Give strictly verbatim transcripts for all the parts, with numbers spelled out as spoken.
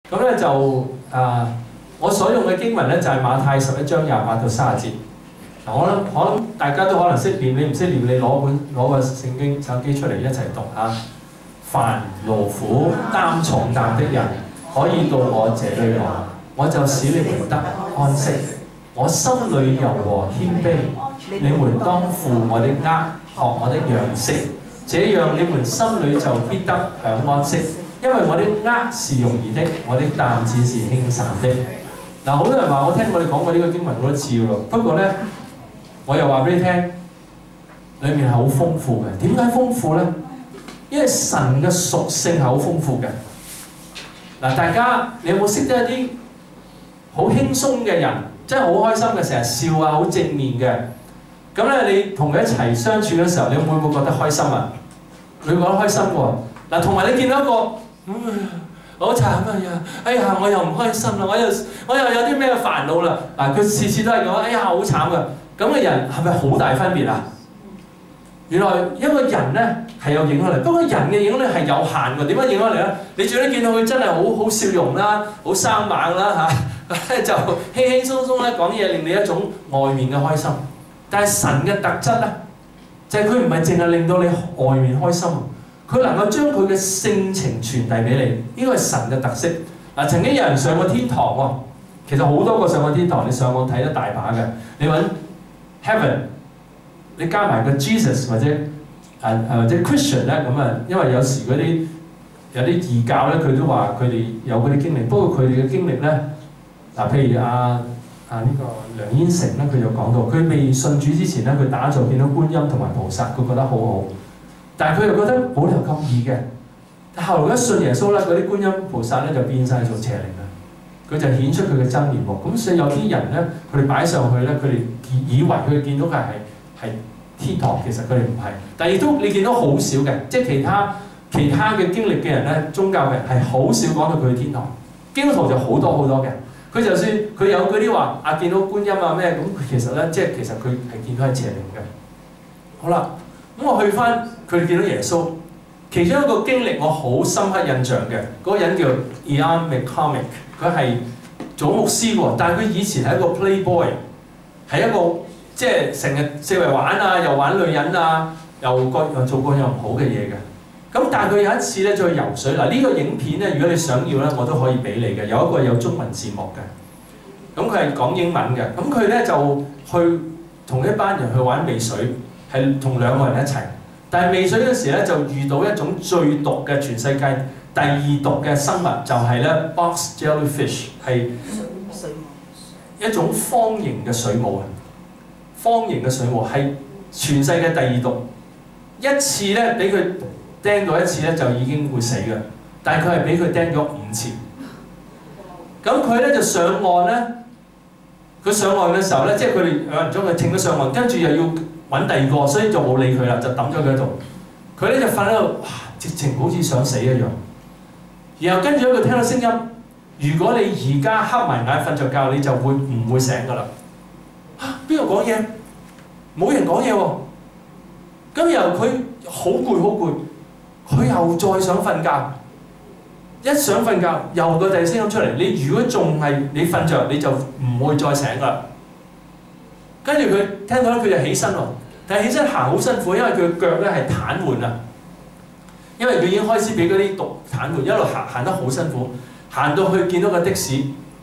咁咧就啊，我所用嘅經文咧就係馬太十一章廿八到三十節。嗱，我諗可能大家都可能識念，你唔識念，你攞本攞個聖經手機出嚟一齊讀嚇。凡勞苦擔重擔的人，可以到我這裏來，我就使你們得安息。我心裏柔和謙卑，你們當負我的軛，學我的樣式，這樣你們心裏就必得享安息。因為我的軛是容易的，我的擔子是輕省的。嗱，好多人話我聽我哋講過呢個經文好多次喎，不過咧，我又話俾你聽，裡面係好豐富嘅。點解豐富咧？因為神嘅屬性係好豐富嘅。嗱，大家你有冇識得一啲好輕鬆嘅人，真係好開心嘅，成日笑啊，好正面嘅。咁咧，你同佢一齊相處嘅時候，你會唔會覺得開心啊？你會覺得開心喎。嗱，同埋你見到一個，嗯，好慘啊呀！哎呀，我又唔開心啦，我又我又有啲咩煩惱啦。嗱，佢次次都係講，哎呀，好慘噶。咁嘅人係咪好大分別啊？原來一個人咧係有影響力，不過人嘅影響力係有限嘅。點樣影響力咧？你最多見到佢真係好好笑容啦，好生猛啦嚇，就輕輕鬆鬆咧講嘢，令你一種外面嘅開心。但係神嘅特質咧，就係佢唔係淨係令到你外面開心，佢能夠將佢嘅性情傳遞俾你，呢個係神嘅特色。嗱，曾經有人上過天堂喎，其實好多個上過天堂，你上網睇得大把嘅。你揾 Heaven， 你加埋個 Jesus 或者誒誒或者 Christian 咧，咁啊，因為有時嗰啲有啲異教咧，佢都話佢哋有嗰啲經歷，不過佢哋嘅經歷咧，嗱，譬如阿啊呢個梁燕成咧，佢就講到，佢未信主之前咧，佢打坐見到觀音同埋菩薩，佢覺得好好。但係佢又覺得冇理由咁易嘅。但後來一信耶穌咧，嗰啲觀音菩薩咧就變晒做邪靈啦。佢就顯出佢嘅真面目。咁所以有啲人咧，佢哋擺上去咧，佢哋以以為佢哋見到嘅係係天堂，其實佢哋唔係。但係亦都你見到好少嘅，即係其他其他嘅經歷嘅人咧，宗教嘅人係好少講到佢去天堂。基督徒就好多好多嘅。佢就算佢有嗰啲話啊，見到觀音啊咩咁，其實咧即係其實佢係見到係邪靈嘅。好啦，咁我去翻佢哋見到耶穌，其中一個經歷我好深刻印象嘅，嗰、那個人叫 Ian McCormick， 佢係做牧師喎，但係佢以前係一個 playboy， 係一個即係成日四圍玩啊，又玩女人啊，又各又做過又唔好嘅嘢嘅。咁但係佢有一次咧，再去游水嗱，呢、這個影片咧，如果你想要咧，我都可以俾你嘅，有一個有中文字幕嘅。咁佢係講英文嘅，咁佢咧就去同一班人去玩尾水，係同兩個人一齊。但係尾水嗰時咧，就遇到一種最毒嘅全世界第二毒嘅生物，就係咧 box jellyfish， 係一種方形嘅水母啊！方形嘅水母係全世界第二毒，一次咧俾佢釘到一次咧就已經會死嘅，但係佢係俾佢釘咗五次。咁佢咧就上岸咧，佢上岸嘅時候咧，即係佢哋有人將佢稱咗上岸，跟住又要揾第二個，所以就冇理佢啦，就抌咗佢喺度。佢咧就瞓喺度，直情好似想死一樣。然後跟住佢聽到聲音，如果你而家黑埋眼瞓着覺，你就會唔會醒㗎啦？嚇，邊個講嘢？冇人講嘢喎。咁然後佢好攰好攰。佢又再想瞓覺，一想瞓覺又個第二聲音出嚟。你如果仲係你瞓着，你就唔會再醒㗎啦。跟住佢聽到咧，佢就起身喎。但係起身行好辛苦，因為佢嘅腳咧係癱瘓啊。因為佢已經開始俾嗰啲毒癱瘓，一路行行得好辛苦，行到去見到個的士。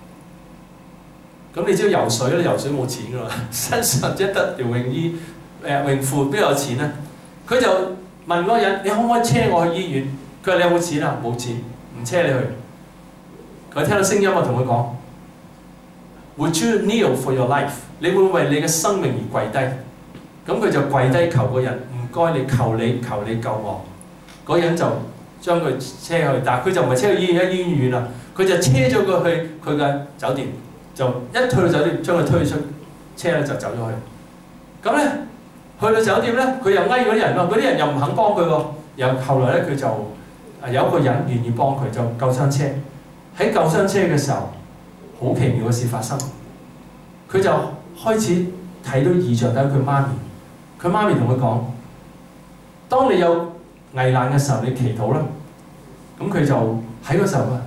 咁你知道游水咧，游水冇錢㗎嘛，身上只得條泳衣誒、呃、泳褲，邊有錢咧？佢就問嗰個人：你可唔可以車我去醫院？佢話：你有冇錢啊？冇錢，唔車你去。佢聽到聲音，我同佢講 ：Would you kneel for your life？ 你會為你嘅生命而跪低。咁佢就跪低求個人：唔該你，求你，求你救我。嗰人就將佢車去，但係佢就唔係車去醫院，一醫院遠啦。佢就車咗佢去佢嘅酒店，就一去到酒店將佢推出車咧，就走咗去。咁咧。去到酒店咧，佢又翳嗰啲人喎，嗰啲人又唔肯幫佢喎。又後來咧，佢就有一個人願意幫佢，就救傷車。喺救傷車嘅時候，好奇妙嘅事發生。佢就開始睇到異象，睇到佢媽咪。佢媽咪同佢講：當你有危難嘅時候，你祈禱啦。咁佢就喺嗰時候啊，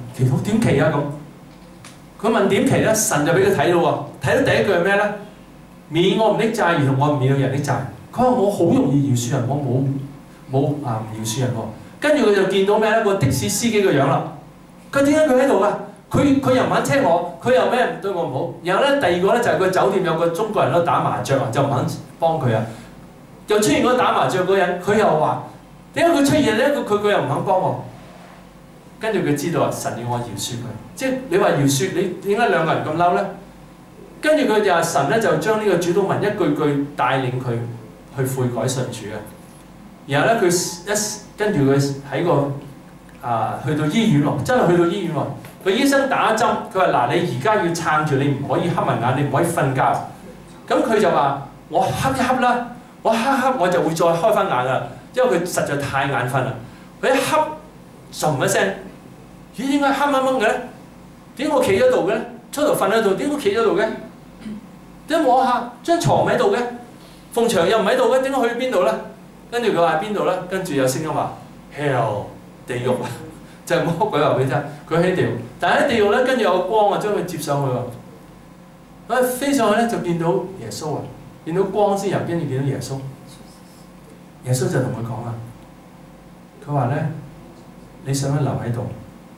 祈禱點祈啊咁。佢問點祈咧，神就俾佢睇到喎，睇到第一句係咩咧？免我唔的債，如同我唔免了人的債。佢話我好容易饒恕人，我冇冇啊唔饒恕人喎。跟住佢就見到咩咧？個的士司機個樣啦。佢點解佢喺度㗎？佢佢又唔肯聽我，佢又咩對我唔好。然後咧第二個咧就係個酒店有個中國人都打麻雀啊，就唔肯幫佢啊。又出現嗰打麻雀嗰人，佢又話點解佢出現咧？佢佢佢又唔肯幫我。跟住佢知道啊，神要我饒恕佢。即係你話饒恕，你點解兩個人咁嬲咧？跟住佢就話神咧就將呢個主禱文一句句帶領佢去悔改信主啊。然後咧佢一跟住佢喺個啊去到醫院喎，真係去到醫院喎。個醫生打針，佢話嗱你而家要撐住，你唔可以瞌埋眼，你唔可以瞓覺。咁佢就話我瞌一瞌啦，我瞌瞌我就會再開翻眼啦，因為佢實在太眼瞓啦。佢一瞌，嗙一聲，咦點解黑掹掹嘅咧？點解我企喺度嘅咧？出頭瞓喺度，點解我企喺度嘅？點解摸下張床喺度嘅？鳳牆又唔喺度嘅，點解去邊度咧？跟住佢話邊度咧？跟住有聲音話 hell 地獄啊！就係魔鬼話俾你聽，佢喺地獄，但係喺地獄咧，跟住有個光啊，將佢接上去喎。佢飛上去咧，就見到耶穌啊，見到光先入，跟住見到耶穌。耶穌就同佢講啦，佢話咧：你想唔想留喺度？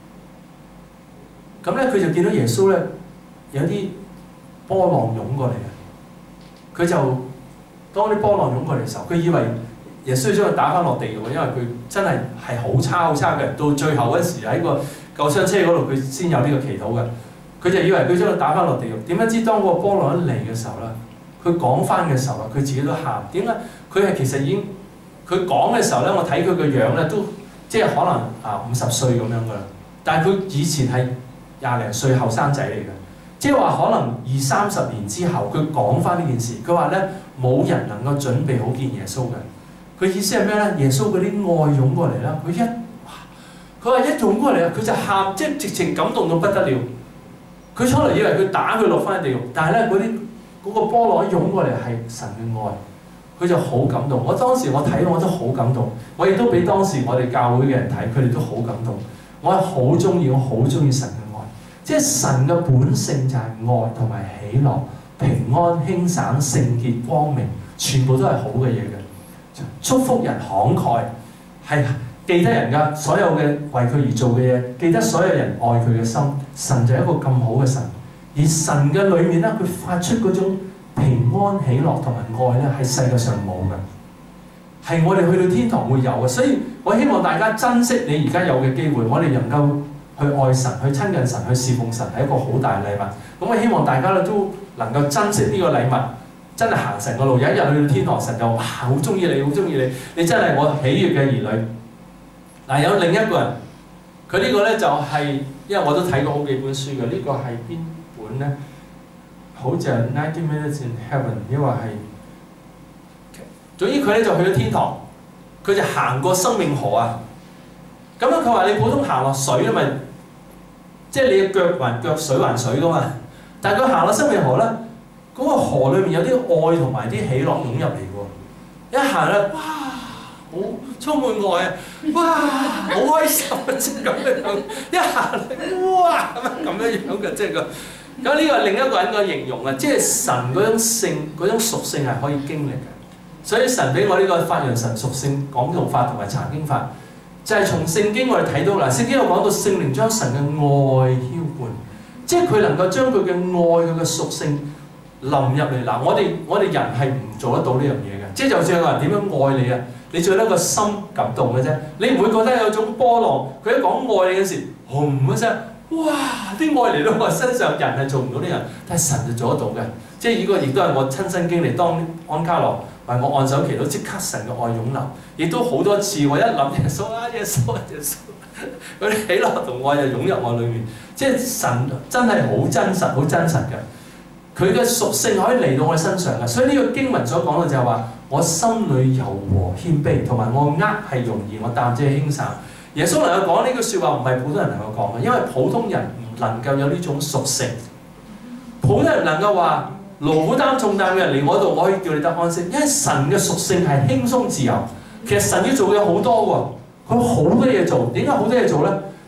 咁咧，佢就見到耶穌咧，有啲波浪湧過嚟啊！佢就當啲波浪湧過嚟嘅時候，佢以為耶穌將佢打翻落地獄，因為佢真係係好差好差嘅人。到最後嗰時喺個救傷車嗰度，佢先有呢個祈禱嘅。佢就以為佢將佢打翻落地獄。點不知當個波浪一嚟嘅時候咧，佢講翻嘅時候啊，佢自己都喊。點解？佢係其實已經佢講嘅時候咧，我睇佢個樣咧都即係可能啊五十歲咁樣噶啦。但係佢以前係廿零歲後生仔嚟嘅，即係話可能二三十年之後，佢講翻呢件事。佢話咧冇人能夠準備好見耶穌嘅。佢意思係咩咧？耶穌嗰啲愛湧過嚟啦，佢一佢話一湧過嚟啊，佢就喊，即係直情感動到不得了。佢初嚟以為佢打佢落翻地獄，但係咧嗰啲嗰個波浪一湧過嚟係神嘅愛，佢就好感動。我當時我睇我都好感動，我亦都俾當時我哋教會嘅人睇，佢哋都好感動。我係好中意，我好中意神嘅愛，即係神嘅本性就係愛同埋喜樂、平安、輕省、聖潔、光明，全部都係好嘅嘢嘅。祝福人慷慨，係記得人家所有嘅為佢而做嘅嘢，記得所有人愛佢嘅心。神就係一個咁好嘅神，而神嘅裏面咧，佢發出嗰種平安、喜樂同埋愛咧，喺世界上冇嘅，係我哋去到天堂會有嘅。所以我希望大家珍惜你而家有嘅機會，我哋能夠去愛神、去親近神、去侍奉神，係一個好大嘅禮物。咁我希望大家咧都能夠珍惜呢個禮物。真係行神個路，有一日去到天堂，神就哇好中意你，好中意你，你真係我喜悅嘅兒女。嗱，有另一個人，佢呢個咧就係、是，因為我都睇過好幾本書嘅，呢、這個係邊本咧？好似係《Ninety Minutes in Heaven》，因為係，總之佢咧就去咗天堂，佢就行過生命河啊。咁樣佢話你普通行落水咪，即係你嘅腳還腳，水還水噶嘛。但係佢行落生命河咧。嗰個河裏面有啲愛同埋啲喜樂湧入嚟嘅喎，一行咧，哇，好充滿愛啊，哇，好開心啊，即係咁樣，一行咧，哇，咁樣樣嘅，即係個，咁呢個係另一個人嘅形容啊，即係神嗰種性、嗰種屬性係可以經歷嘅，所以神俾我呢個發揚神屬性廣道法同埋查經法，就係、是、從聖經我哋睇到嗱，聖經有講到聖靈將神嘅愛澆灌，即係佢能夠將佢嘅愛佢嘅屬性。淋入嚟嗱，我哋我哋人係唔做得到呢樣嘢嘅，即係就算有人點樣愛你啊，你最得個心感動嘅啫，你唔會覺得有種波浪，佢一講愛你嗰時，轟一聲，哇！啲愛嚟到我身上，人係做唔到啲人，但係神就做得到嘅，即係呢個亦都係我親身經歷。當安卡羅為我按手祈禱，即刻神嘅愛湧流，亦都好多次我一諗耶穌啊耶穌啊耶穌，嗰啲喜樂同愛就湧入我裏面，即係神真係好真實，好真實嘅。佢嘅屬性可以嚟到我身上嘅，所以呢個經文所講嘅就係話，我心裏柔和謙卑，同埋我軛係容易，我擔子輕省。耶穌能夠講呢句説話，唔係普通人能夠講嘅，因為普通人唔能夠有呢種屬性。普通人能夠話勞苦擔重擔嘅人嚟我度，我可以叫你得安息，因為神嘅屬性係輕鬆自由。其實神要做嘅有好多喎，佢好多嘢做。點解好多嘢做咧？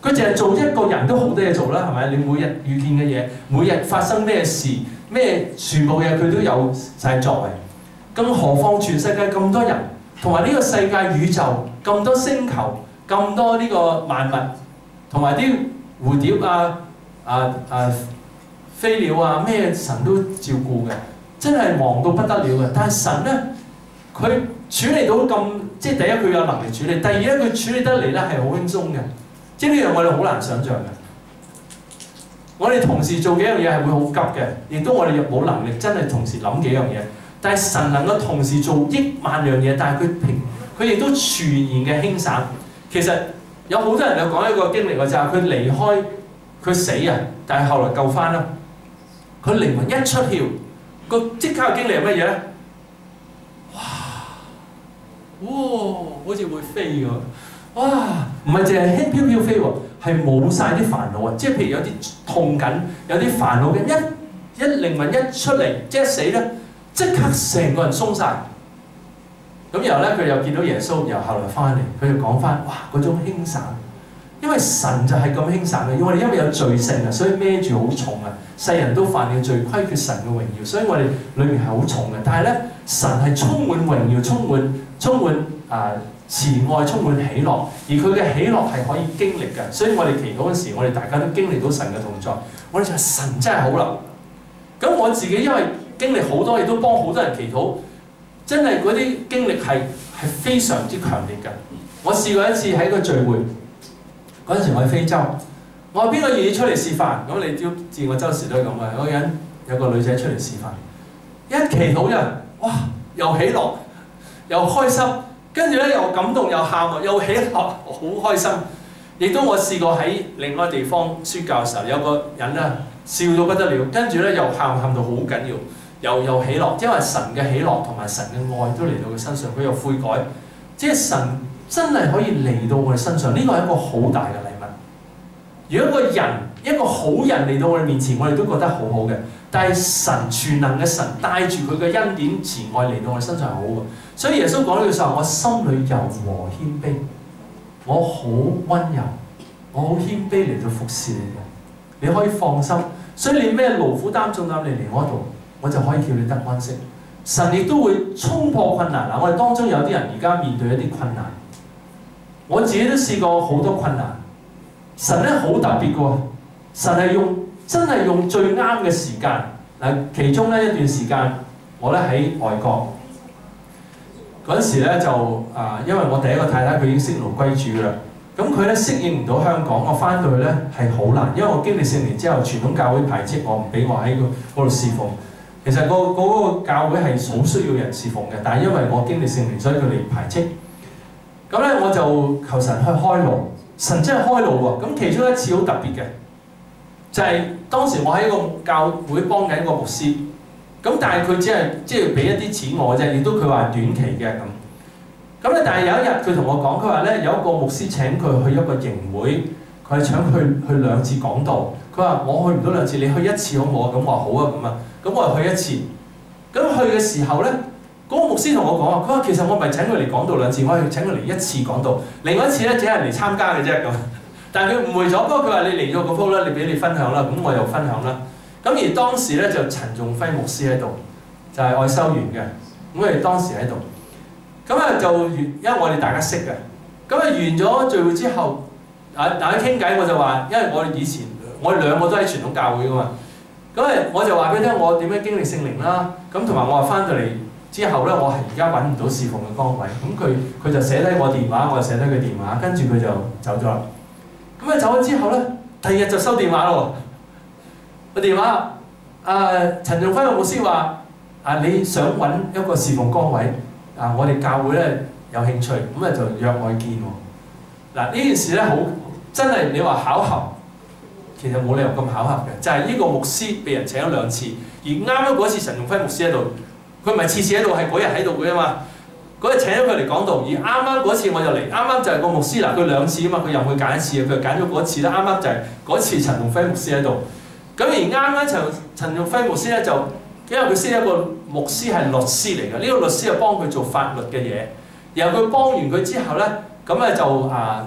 佢淨係做一個人都好多嘢做啦，係咪？你每日遇見嘅嘢，每日發生咩事，咩全部嘢佢都有晒作為。更何況全世界咁多人，同埋呢個世界宇宙咁多星球，咁多呢個萬物，同埋啲蝴蝶啊、啊啊飛鳥啊，咩神都照顧嘅，真係忙到不得了嘅。但係神咧，佢處理到咁，即係第一佢有能力處理，第二咧佢處理得嚟咧係好輕鬆嘅。即係呢樣我哋好難想像嘅。我哋同時做幾樣嘢係會好急嘅，亦都我哋又冇能力真係同時諗幾樣嘢。但係神能夠同時做億萬樣嘢，但係佢平佢亦都全然嘅輕省。其實有好多人有講一個經歷嘅就係佢離開佢死啊，但係後來救翻啦。佢靈魂一出竅，個即刻嘅經歷係乜嘢咧？哇！哇！好似會飛咁。哇！唔係淨係輕飄飄飛喎，係冇晒啲煩惱啊！即係譬如有啲痛緊，有啲煩惱嘅，一一靈魂一出嚟，即係一死咧，即刻成個人鬆晒。咁然後咧，佢又見到耶穌，然後後來翻嚟，佢就講翻：哇！嗰種輕省，因為神就係咁輕省嘅，因為因為有罪性啊，所以孭住好重啊！世人都犯嘅罪，虧缺神嘅榮耀，所以我哋裏面係好重嘅。但係咧，神係充滿榮耀，充滿充滿啊！呃慈愛充滿喜樂，而佢嘅喜樂係可以經歷嘅，所以我哋祈禱嗰時，我哋大家都經歷到神嘅同在。我哋就係神真係好啦。咁我自己因為經歷好多，亦都幫好多人祈禱，真係嗰啲經歷係係非常之強烈嘅。我試過一次喺個聚會嗰陣時，我喺非洲，我話邊個願意出嚟示範？咁你知知我周時都係咁嘅。有個人有個女仔出嚟示範，一祈禱啫，哇！又喜樂又開心。跟住咧又感動又喊喎，又喜樂，好開心。亦都我試過喺另外地方宣教嘅時候，有個人咧笑到不得了，跟住咧又喊喊到好緊要，又又喜樂，因為神嘅喜樂同埋神嘅愛都嚟到佢身上，佢又悔改，即係神真係可以嚟到我哋身上，呢個係一個好大嘅禮物。如果一個人一個好人嚟到我哋面前，我哋都覺得好好嘅。但係神全能嘅神帶住佢嘅恩典慈愛嚟到我哋身上係好嘅。所以耶穌講呢句說話：我心裏柔和謙卑，我好溫柔，我好謙卑嚟到服侍你嘅。你可以放心，所以你咩勞苦擔重擔你嚟我度，我就可以叫你得安息。神亦都會衝破困難。嗱，我哋當中有啲人而家面對一啲困難，我自己都試過好多困難。神咧好特別嘅喎，神係用真係用最啱嘅時間。嗱，其中咧一段時間，我咧喺外國。嗰陣時咧就啊、呃，因為我第一個太太佢已經識路歸主啦，咁佢咧適應唔到香港，我翻到去咧係好難，因為我經歷聖靈之後，傳統教會排斥我，唔俾我喺嗰度侍奉。其實、嗰個嗰、嗰個教會係好需要人侍奉嘅，但係因為我經歷聖靈，所以佢哋排斥。咁咧我就求神去開路，神真係開路喎。咁其中一次好特別嘅，就係、是、當時我喺個教會幫緊一個牧師。咁但係佢只係即係俾一啲錢我啫，亦都佢話短期嘅咁。咁咧，但係有一日佢同我講，佢話咧有一個牧師請佢去一個營會，佢係請佢去，去兩次講道。佢話我去唔到兩次，你去一次好唔好啊？咁我話好啊咁啊。咁我就去一次。咁去嘅時候咧，嗰、那個牧師同我講啊，佢話其實我唔係請佢嚟講道兩次，我係請佢嚟一次講道。另外一次咧只係嚟參加嘅啫咁。但係佢誤會咗，不過佢話你嚟咗嗰鋪啦，你俾你分享啦，咁我又分享啦。咁而當時咧就陳仲輝牧師喺度，就係、是、愛修園嘅。咁我哋當時喺度，咁啊就完，因為我哋大家識嘅。咁啊完咗聚會之後，啊大家傾偈，我就話，因為我哋以前我哋兩個都喺傳統教會噶嘛。咁啊我就話俾佢聽我點樣經歷聖靈啦。咁同埋我話翻到嚟之後咧，我係而家揾唔到侍奉嘅崗位。咁佢佢就寫低我電話，我就寫低佢電話，跟住佢就走咗啦。咁啊走咗之後咧，第二日就收電話咯。個電話，啊陳仲輝牧師話：啊你想揾一個侍奉崗位，啊我哋教會咧有興趣，咁啊就約我見喎。嗱呢件事咧好真係你話巧合，其實冇理由咁巧合嘅，就係、是、呢個牧師被人請咗兩次，而啱啱嗰次陳仲輝牧師喺度，佢唔係次次喺度，係嗰日喺度嘅啫嘛。嗰日請咗佢嚟講道，而啱啱嗰次我就嚟，啱啱就係個牧師嗱，佢兩次啊嘛，佢任佢揀一次啊，佢揀咗嗰次啦，啱啱就係嗰次陳仲輝牧師喺度。咁而啱啱陳陳仲輝牧師咧就，因為佢識一個牧師係律師嚟嘅，呢、這個律師就幫佢做法律嘅嘢。然後佢幫完佢之後咧，咁咧就啊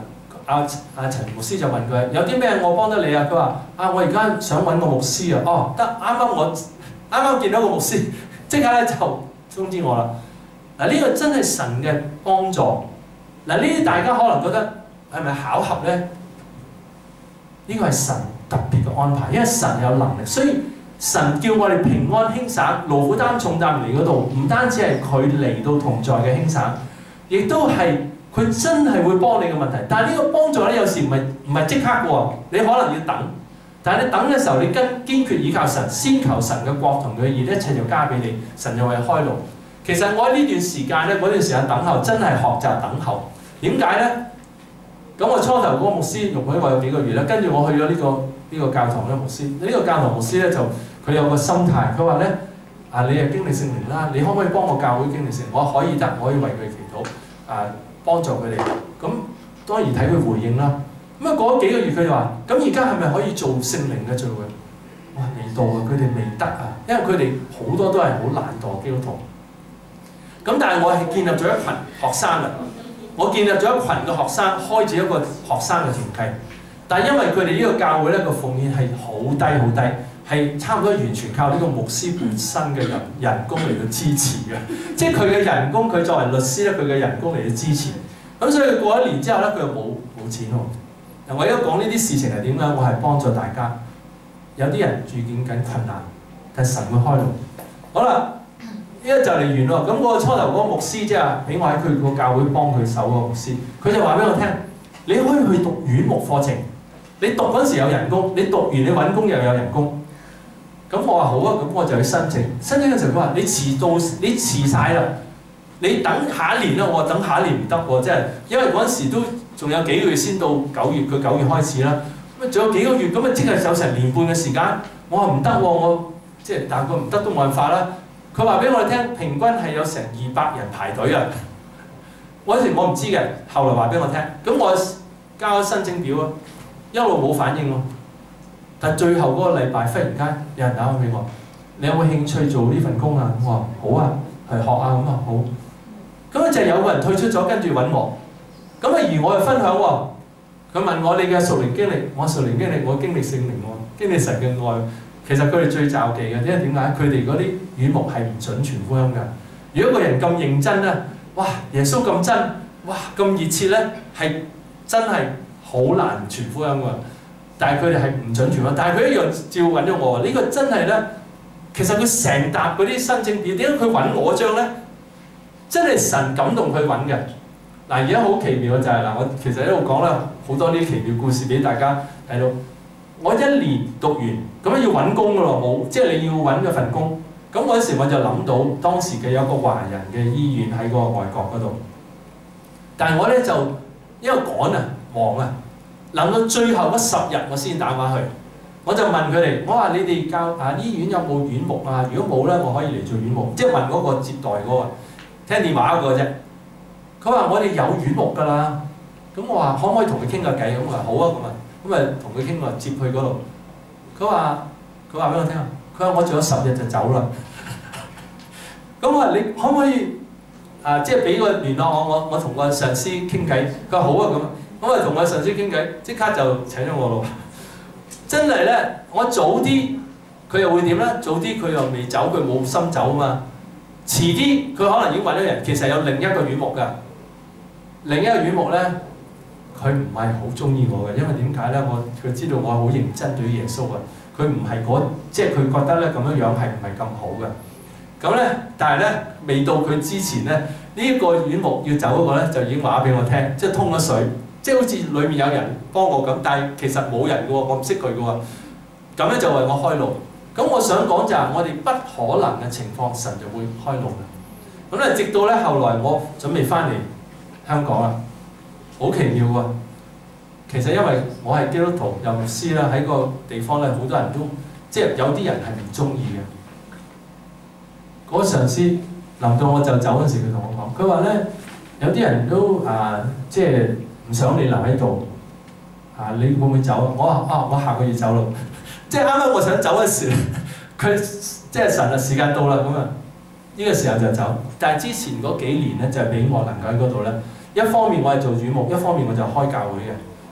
阿阿陳牧師就問佢：有啲咩我幫得你啊？佢話：啊，我而家想揾個牧師啊！哦，得啱啱我啱啱見到個牧師，即刻咧就通知我啦。嗱，呢個真係神嘅幫助。嗱，呢啲大家可能覺得係咪巧合咧？呢個係神特別嘅安排，因為神有能力，所以神叫我哋平安輕省，勞苦擔重擔嚟嗰度，唔單止係佢嚟到同在嘅輕省，亦都係佢真係會幫你嘅問題。但係呢個幫助咧，有時唔係唔係即刻嘅喎，你可能要等。但係你等嘅時候，你跟堅決倚靠神，先求神嘅國同佢嘅義，一切就加俾你，神就為你開路。其實我喺呢段時間咧，嗰段時間等候，真係學習等候。點解咧？咁我初頭嗰個牧師容許我有幾個月啦，跟住我去咗呢、這個呢、這個教堂嘅牧師，呢、這個教堂牧師咧就佢有個心態，佢話咧啊，你係經歷聖靈啦，你可唔可以幫我教會經歷聖靈？我可以得，我可以為佢祈禱啊，幫助佢哋。咁當然睇佢回應啦。咁啊過咗幾個月，佢就話：咁而家係咪可以做聖靈嘅聚會？哇，未到啊！佢哋未得啊，因為佢哋好多都係好懶惰基督徒。咁但係我係建立咗一群學生啊。我建立咗一群嘅學生，開始一個學生嘅團契，但係因為佢哋呢個教會咧個奉獻係好低好低，係差唔多完全靠呢個牧師本身嘅人人工嚟到支持嘅，即係佢嘅人工，佢作為律師咧，佢嘅人工嚟到支持。咁所以過一年之後咧，佢又冇冇錢喎。嗱，我而家講呢啲事情係點樣？我係幫助大家。有啲人遇見緊困難，但係神會開路。好啦。依家就嚟完咯，咁我初頭嗰個牧師即係俾我喺佢個教會幫佢手嗰個牧師，佢就話俾我聽：你可以去讀院牧課程，你讀嗰時有人工，你讀完你揾工又有人工。咁我話好啊，咁我就去申請。申請嘅時候佢話：你遲到，你遲晒啦，你等下一年啦。我話等下一年唔得喎，即係因為嗰陣時都仲有幾個月先到九月，佢九月開始啦。咁啊仲有幾個月，咁啊即係有成年半嘅時間。我話唔得喎，我即係但係佢唔得都冇辦法啦。佢話俾我哋聽，平均係有成二百人排隊啊！嗰時我唔知嘅，後來話俾我聽。咁我交咗申請表啊，一路冇反應喎。但最後嗰個禮拜，忽然間有人打返俾我：你有冇興趣做呢份工啊？我話好啊，係學啊咁啊好。咁啊就有個人退出咗，跟住揾我。咁啊而我又分享喎，佢問我你嘅屬靈經歷，我屬靈經歷，我經歷聖靈喎，經歷神嘅愛。其實佢哋最罩忌嘅，因為點解？佢哋嗰啲院牧係唔準傳福音㗎。如果個人咁認真咧，哇！耶穌咁真，哇！咁熱切咧，係真係好難傳福音㗎。但係佢哋係唔準傳福音，但係佢一樣照揾咗我。呢、呢個真係咧，其實佢成沓嗰啲申請表，點解佢揾我張咧？真係神感動佢揾嘅。嗱，而家好奇妙嘅就係、是、嗱，我其實喺度講啦，好多啲奇妙故事俾大家睇到。我一年讀完，咁樣要揾工㗎咯，冇，即係你要揾一份工。咁嗰時我就諗到當時嘅有個華人嘅醫院喺個外國嗰度，但係我咧就因為趕啊忙啊，諗到最後嗰十日我先打返去，我就問佢哋：我話你哋教啊醫院有冇院牧啊？如果冇咧，我可以嚟做院牧。即係問嗰個接待嗰個，聽電話嗰個啫。佢話我哋有院牧㗎啦。咁我話可唔可以同佢傾下偈？咁我話好啊，咁啊。咁咪同佢傾話接去嗰度，佢話佢話俾我聽，佢話我仲有十日就走啦。咁我話你可唔可以啊？即係俾個聯絡我，我我同個上司傾偈。佢話好啊，咁，咁啊同個上司傾偈，即刻就請咗我咯。真係咧，我早啲佢又會點咧？早啲佢又未走，佢冇心走啊嘛。遲啲佢可能已經揾咗人，其實有另一個院牧㗎，另一個院牧咧。佢唔係好中意我嘅，因為點解咧？我佢知道我好認真對於耶穌啊。佢唔係嗰，即係佢覺得咧咁樣樣係唔係咁好嘅。咁咧，但係咧未到佢之前咧，呢、這、一個院牧要走嗰個咧就已經話俾我聽，即係通咗水，即係好似裡面有人幫我咁，但係其實冇人嘅喎，我唔識佢嘅喎。咁咧就為我開路。咁我想講就係我哋不可能嘅情況，神就會開路嘅。咁咧直到咧後來我準備翻嚟香港啦。好奇妙喎！其實因為我係基督徒又牧師啦，喺個地方咧好多人都即係有啲人係唔中意嘅。嗰、那個上司臨到我就走嗰時，佢同我講：佢話咧有啲人都啊，即係唔想你留喺度啊，你會唔會走啊？我話啊，我下個月走咯。即係啱啱我想走嘅時，佢即係神啊，時間到啦咁啊，呢、這個時候就走。但係之前嗰幾年咧，就係、是、俾我能夠喺嗰度咧。一方面我係做主牧，一方面我就開教會嘅。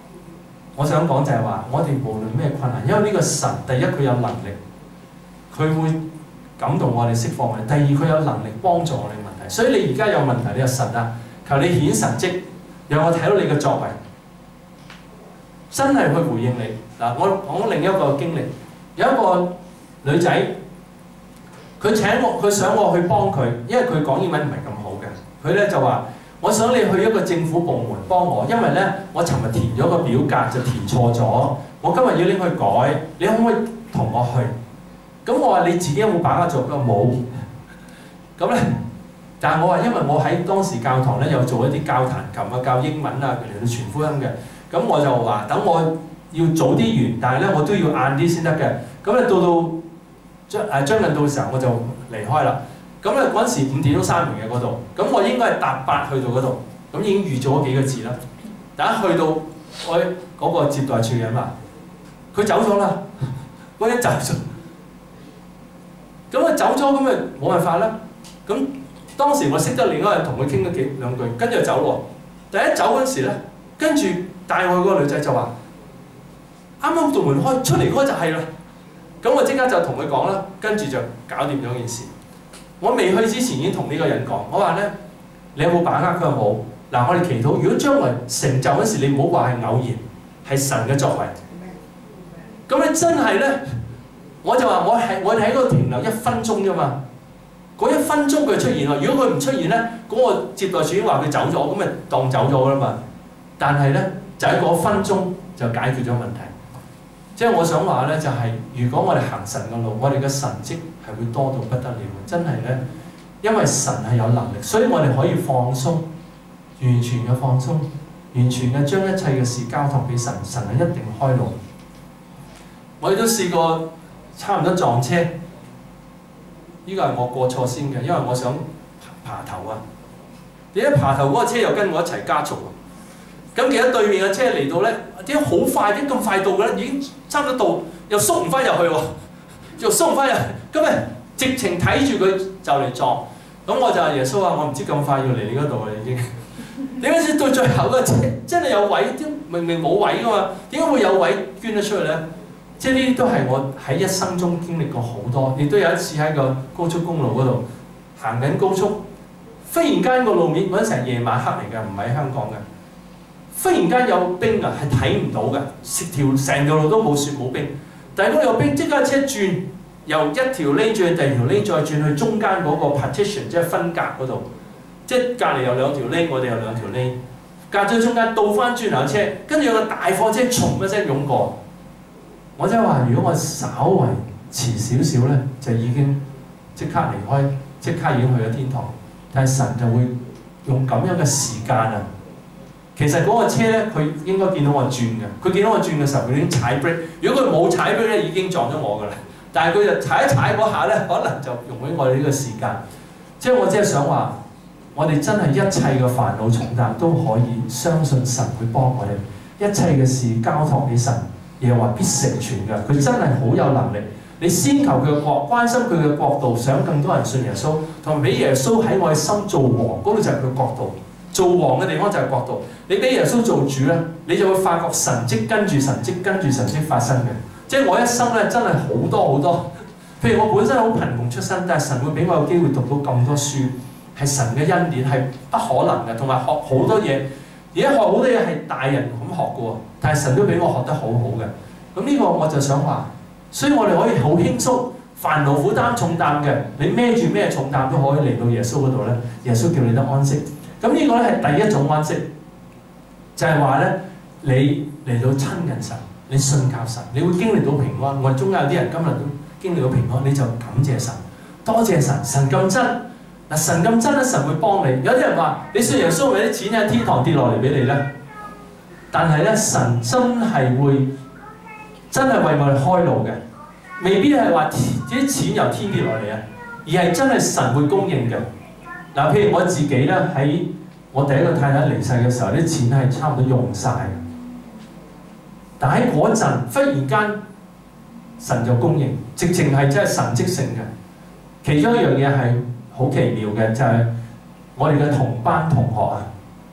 我想講就係話，我哋無論咩困難，因為呢個神第一佢有能力，佢會感動我哋釋放我哋；第二佢有能力幫助我哋問題。所以你而家有問題，你就神啊，求你顯神蹟，讓我睇到你嘅作為，真係去回應你。嗱，我講另一個經歷，有一個女仔，佢請我，佢想我去幫佢，因為佢講英文唔係咁好嘅，佢咧就話：我想你去一個政府部門幫我，因為咧我尋日填咗個表格就填錯咗，我今日要拎去改，你可唔可以同我去？咁我話你自己有冇把握做？佢話冇。咁咧，但係我話因為我喺當時教堂咧有做一啲教彈琴啊、教英文啊嚟到傳福音嘅，咁我就話等我要早啲完，但係咧我都要晏啲先得嘅。咁咧到到將誒將近到嘅時候我就離開啦。咁咧嗰陣時五點都閂門嘅嗰度，咁我應該係搭八去到嗰度，咁已經預咗幾個字啦。但一去到我嗰個接待處人話，佢走咗啦，嗰人走咗。咁佢走咗，咁咪冇辦法啦。咁當時我識得另一個人同佢傾咗幾兩句，跟住就走喎。但一走嗰時咧，跟住帶我去嗰個女仔就話：啱啱道門開出嚟嗰個就係啦。咁我即刻就同佢講啦，跟住就搞掂咗件事。我未去之前已經同呢個人講，我話咧：你有冇把握？佢話冇。嗱，我哋祈禱，如果將來成就嗰時，你唔好話係偶然，係神嘅作為。咁你真係咧，我就話我係我哋喺嗰度停留一分鐘啫嘛。嗰一分鐘佢出現啦，如果佢唔出現咧，嗰、嗰個接待處已經話佢走咗，咁咪當走咗噶啦嘛。但係咧，就喺嗰分鐘就解決咗問題。即係我想話咧，就係、是、如果我哋行神嘅路，我哋嘅神蹟係會多到不得了。真係咧，因為神係有能力，所以我哋可以放鬆，完全嘅放鬆，完全嘅將一切嘅事交託俾神，神係一定開路。我亦都試過差唔多撞車。呢個係我過錯先嘅，因為我想爬頭啊！點解爬頭嗰個車又跟我一齊加速喎？咁記得對面嘅車嚟到咧，點解好快？點咁快到嘅咧？已經差唔多到，又縮唔翻入去喎，又縮唔翻入去。咁咪直情睇住佢就嚟撞。咁我就話耶穌啊，我唔知咁快要嚟你嗰度啦已經。點解知到最後嗰個車真係有位？明明冇位噶嘛，點解會有位捐得出去咧？即係呢啲都係我喺一生中經歷過好多，亦都有一次喺個高速公路嗰度行緊高速，忽然間個路面嗰陣成夜晚黑嚟㗎，唔係香港嘅。忽然間有冰啊，係睇唔到嘅，條成條路都冇雪冇冰。但係嗰度有冰，即刻車轉，由一條 lane 轉第二條 lane，再轉去中間嗰個 partition， 即係分隔嗰度，即係隔離有兩條 lane，我哋有兩條 lane，隔咗中間倒翻轉頭車，跟住有個大貨車唰一聲湧過。我真係話，如果我稍為遲少少咧，就已經即刻離開，即刻已經去咗天堂。但係神就會用咁樣嘅時間啊！其實嗰個車咧，佢應該見到我轉嘅。佢見到我轉嘅時候，佢已經踩 brake。如果佢冇踩 brake咧，已經撞咗我㗎啦。但係佢就踩一踩嗰下咧，可能就容許我哋呢個時間。即係我只係想話，我哋真係一切嘅煩惱重擔都可以相信神會幫我哋，一切嘅事交託俾神。耶和華必成全嘅，佢真係好有能力。你先求佢嘅國，關心佢嘅國度，想更多人信耶穌，同埋俾耶穌喺我嘅心做王，嗰度就係佢國度。做王嘅地方就係國度。你俾耶穌做主咧，你就會發覺神蹟跟住神蹟跟住神蹟發生嘅。即係我一生咧，真係好多好多。譬如我本身好貧窮出身，但係神會俾我有機會讀到咁多書，係神嘅恩典，係不可能嘅，同埋學好多嘢。而家學好多嘢係大人咁學嘅喎，但係神都俾我學得好好嘅。咁呢個我就想話，所以我哋可以好輕鬆，煩惱負擔重擔嘅，你孭住咩重擔都可以嚟到耶穌嗰度咧。耶穌叫你得安息。咁呢個咧係第一種安息，就係話咧你嚟到親近神，你信靠神，你會經歷到平安。我哋中間有啲人今日都經歷到平安，你就感謝神，多謝神，神咁真。嗱，神咁真咧，神會幫你。有啲人話你信耶穌，咪啲錢喺天堂跌落嚟俾你咧。但係咧，神真係會真係為我哋開路嘅，未必係話啲錢由天跌落嚟啊，而係真係神會供應嘅。嗱，譬如我自己咧，喺我第一個太太離世嘅時候，啲錢係差唔多用晒嘅。但喺嗰陣，忽然間神就供應，直情係真係神蹟性嘅。其中一樣嘢係好奇妙嘅，就係、是、我哋嘅同班同學啊，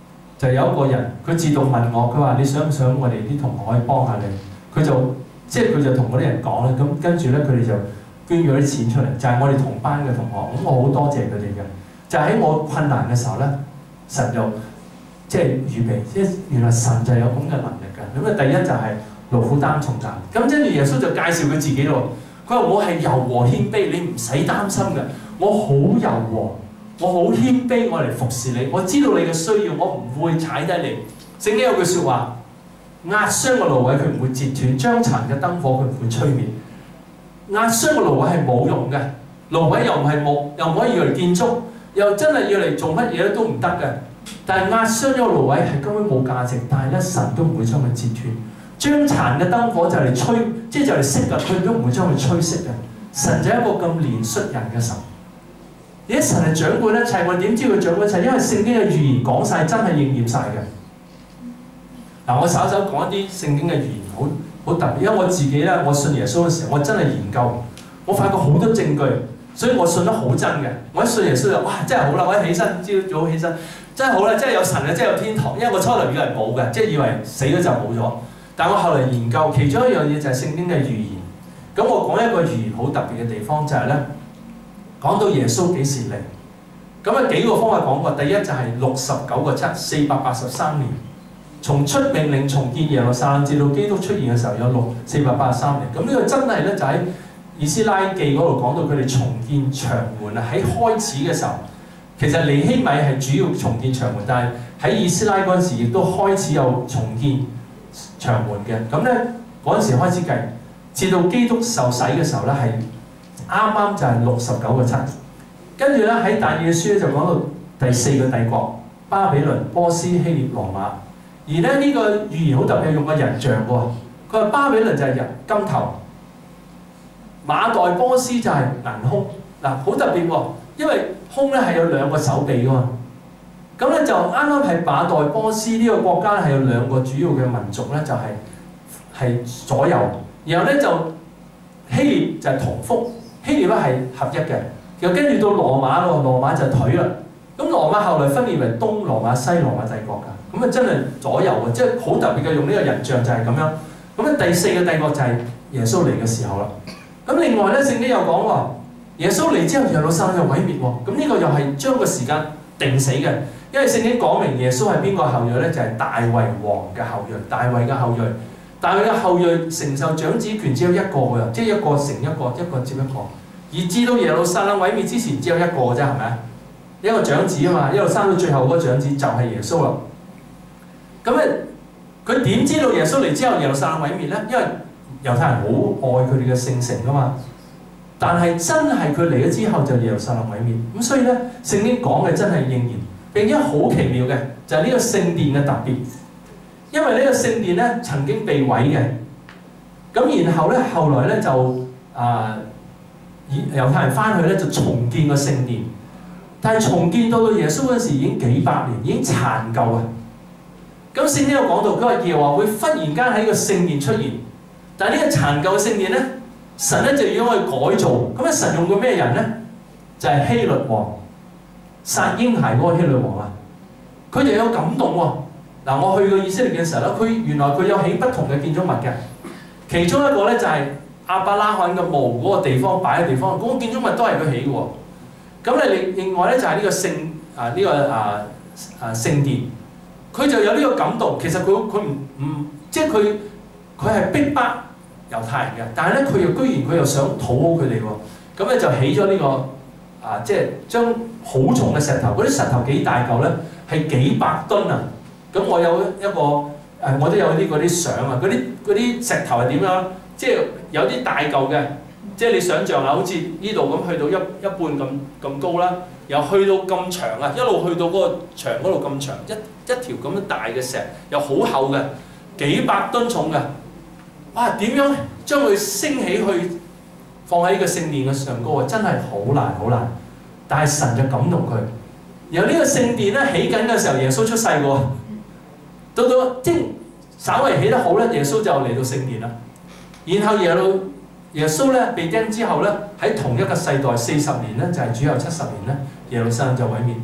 就有一個人佢自動問我，佢話你想唔想我哋啲同學可以幫下你？佢就即係佢就同嗰啲人講咧，咁跟住咧佢哋就捐咗啲錢出嚟，就係、是、我哋同班嘅同學，咁我好多謝佢哋嘅。就喺、是、我困難嘅時候咧，神就即係預備，即係原來神就有咁嘅能力㗎。咁啊，第一就係勞苦擔重擔，咁跟住耶穌就介紹佢自己咯。佢話我係柔和謙卑，你唔使擔心嘅，我好柔和。我好謙卑，我嚟服侍你。我知道你嘅需要，我唔會踩低你。聖經有句説話：壓傷嘅蘆葦佢唔會折斷，將殘嘅燈火佢唔會吹滅。壓傷嘅蘆葦係冇用嘅，蘆葦又唔係木，又唔可以用嚟建築，又真係要嚟做乜嘢咧都唔得嘅。但係壓傷咗個蘆葦係根本冇價值，但係咧神都唔會將佢折斷。將殘嘅燈火就嚟吹，即係就嚟熄㗎，佢都唔會將佢吹熄嘅。神就係一個咁憐恤人嘅神。而家神係掌管一切，我點知佢掌管一切？因為聖經嘅預言講晒，真係應驗晒嘅。嗱，我稍稍講一啲聖經嘅預言，好好特別。因為我自己咧，我信耶穌嘅時候，我真係研究，我發覺好多證據，所以我信得好真嘅。我一信耶穌就哇，真係好啦！我一起身，朝早起身，真係好啦，真係有神嘅，真係有天堂。因為我初頭以為冇嘅，即係以為死咗就冇咗。但我後嚟研究，其中一樣嘢就係聖經嘅預言。咁我講一個預言好特別嘅地方就係咧。講到耶穌幾時嚟，咁啊幾個方法講過。第一就係六十九個七，四百八十三年，從出命令重建耶路撒冷至到基督出現嘅時候有六四百八十三年。咁呢個真係咧就喺以斯拉記嗰度講到佢哋重建牆門啊。喺開始嘅時候，其實尼希米係主要重建牆門，但係喺以斯拉嗰陣時亦都開始有重建牆門嘅。咁咧嗰陣時開始計，至到基督受洗嘅時候咧係。啱啱就係六十九個七，跟住咧喺但以理書咧就講到第四個帝國巴比倫、波斯、希臘、羅馬，而咧呢、這個預言好特別，用個人像喎。佢話巴比倫就係人金頭，馬代波斯就係銀胸。嗱，好特別喎，因為胸咧係有兩個手臂噶嘛。咁咧就啱啱係馬代波斯呢個國家係有兩個主要嘅民族咧，就係、是、係左右，然後咧就希臘就係同腹。希臘咧係合一嘅，又跟住到羅馬咯，羅馬就係腿啦。咁羅馬後來分裂為東羅馬、西羅馬帝國㗎，咁啊真係左右啊，即係好特別嘅用呢個人像就係咁樣。咁啊第四個帝國就係耶穌嚟嘅時候啦。咁另外咧聖經又講話，耶穌嚟之後耶路撒冷就毀滅喎。咁呢個又係將個時間定死嘅，因為聖經講明耶穌係邊個後裔咧？就係、是、大衛王嘅後裔，大衛嘅後裔。但係佢嘅後裔承受長子權只有一個嘅，即係一個承一個，一個接一個。而至到耶路撒冷毀滅之前，只有一個嘅啫，係咪啊？一個長子啊嘛，一路生到最後嗰個長子就係耶穌啦。咁咧，佢點知道耶穌嚟之後耶路撒冷毀滅咧？因為猶太人好愛佢哋嘅聖城啊嘛。但係真係佢嚟咗之後就耶路撒冷毀滅。咁所以咧，聖經講嘅真係應驗。並且好奇妙嘅就係、是、呢個聖殿嘅特別。因為呢個聖殿咧曾經被毀嘅，咁然後咧後來咧就啊、呃，猶太人翻去咧就重建個聖殿，但係重建到到耶穌嗰時已經幾百年，已經殘舊啊！咁聖經有講到，佢話耶和華會忽然間喺個聖殿出現，但係呢個殘舊嘅聖殿咧，神咧就要去改造。咁啊，神用過咩人咧？就係、是、希律王殺嬰孩嗰個希律王啊！佢就有感動喎。嗱，我去過以色列嘅時候咧，佢原來佢有起不同嘅建築物嘅，其中一個咧就係亞伯拉罕嘅墓嗰個地方擺嘅地方，嗰、那個建築物都係佢起嘅喎。咁咧另另外咧就係呢個聖啊呢、這個啊啊聖殿，佢就有呢個感動。其實佢佢唔唔即係佢佢係逼迫猶太人嘅，但係咧佢又居然佢又想討好佢哋喎。咁咧就起咗呢、這個啊即係將好重嘅石頭，嗰啲石頭幾大嚿咧，係幾百噸啊！咁我有一個誒，我都有啲嗰啲相啊，嗰啲嗰啲石頭係點樣？即係有啲大嚿嘅，即係你想象下，好似呢度咁去到一一半咁咁高啦，又去到咁長啊，一路去到嗰個牆嗰度咁長，一一條咁樣大嘅石，又好厚嘅，幾百噸重嘅，哇！點樣將佢升起去放喺個聖殿嘅上高啊？真係好難好難，但係神就感動佢。然後呢個聖殿咧起緊嘅時候，耶穌出世喎。到到即係稍為起得好咧，耶穌就嚟到聖殿啦。然後耶路耶穌咧被釘之後咧，喺同一個世代四十年咧，就係、是、主後七十年咧，耶路撒冷就毀滅。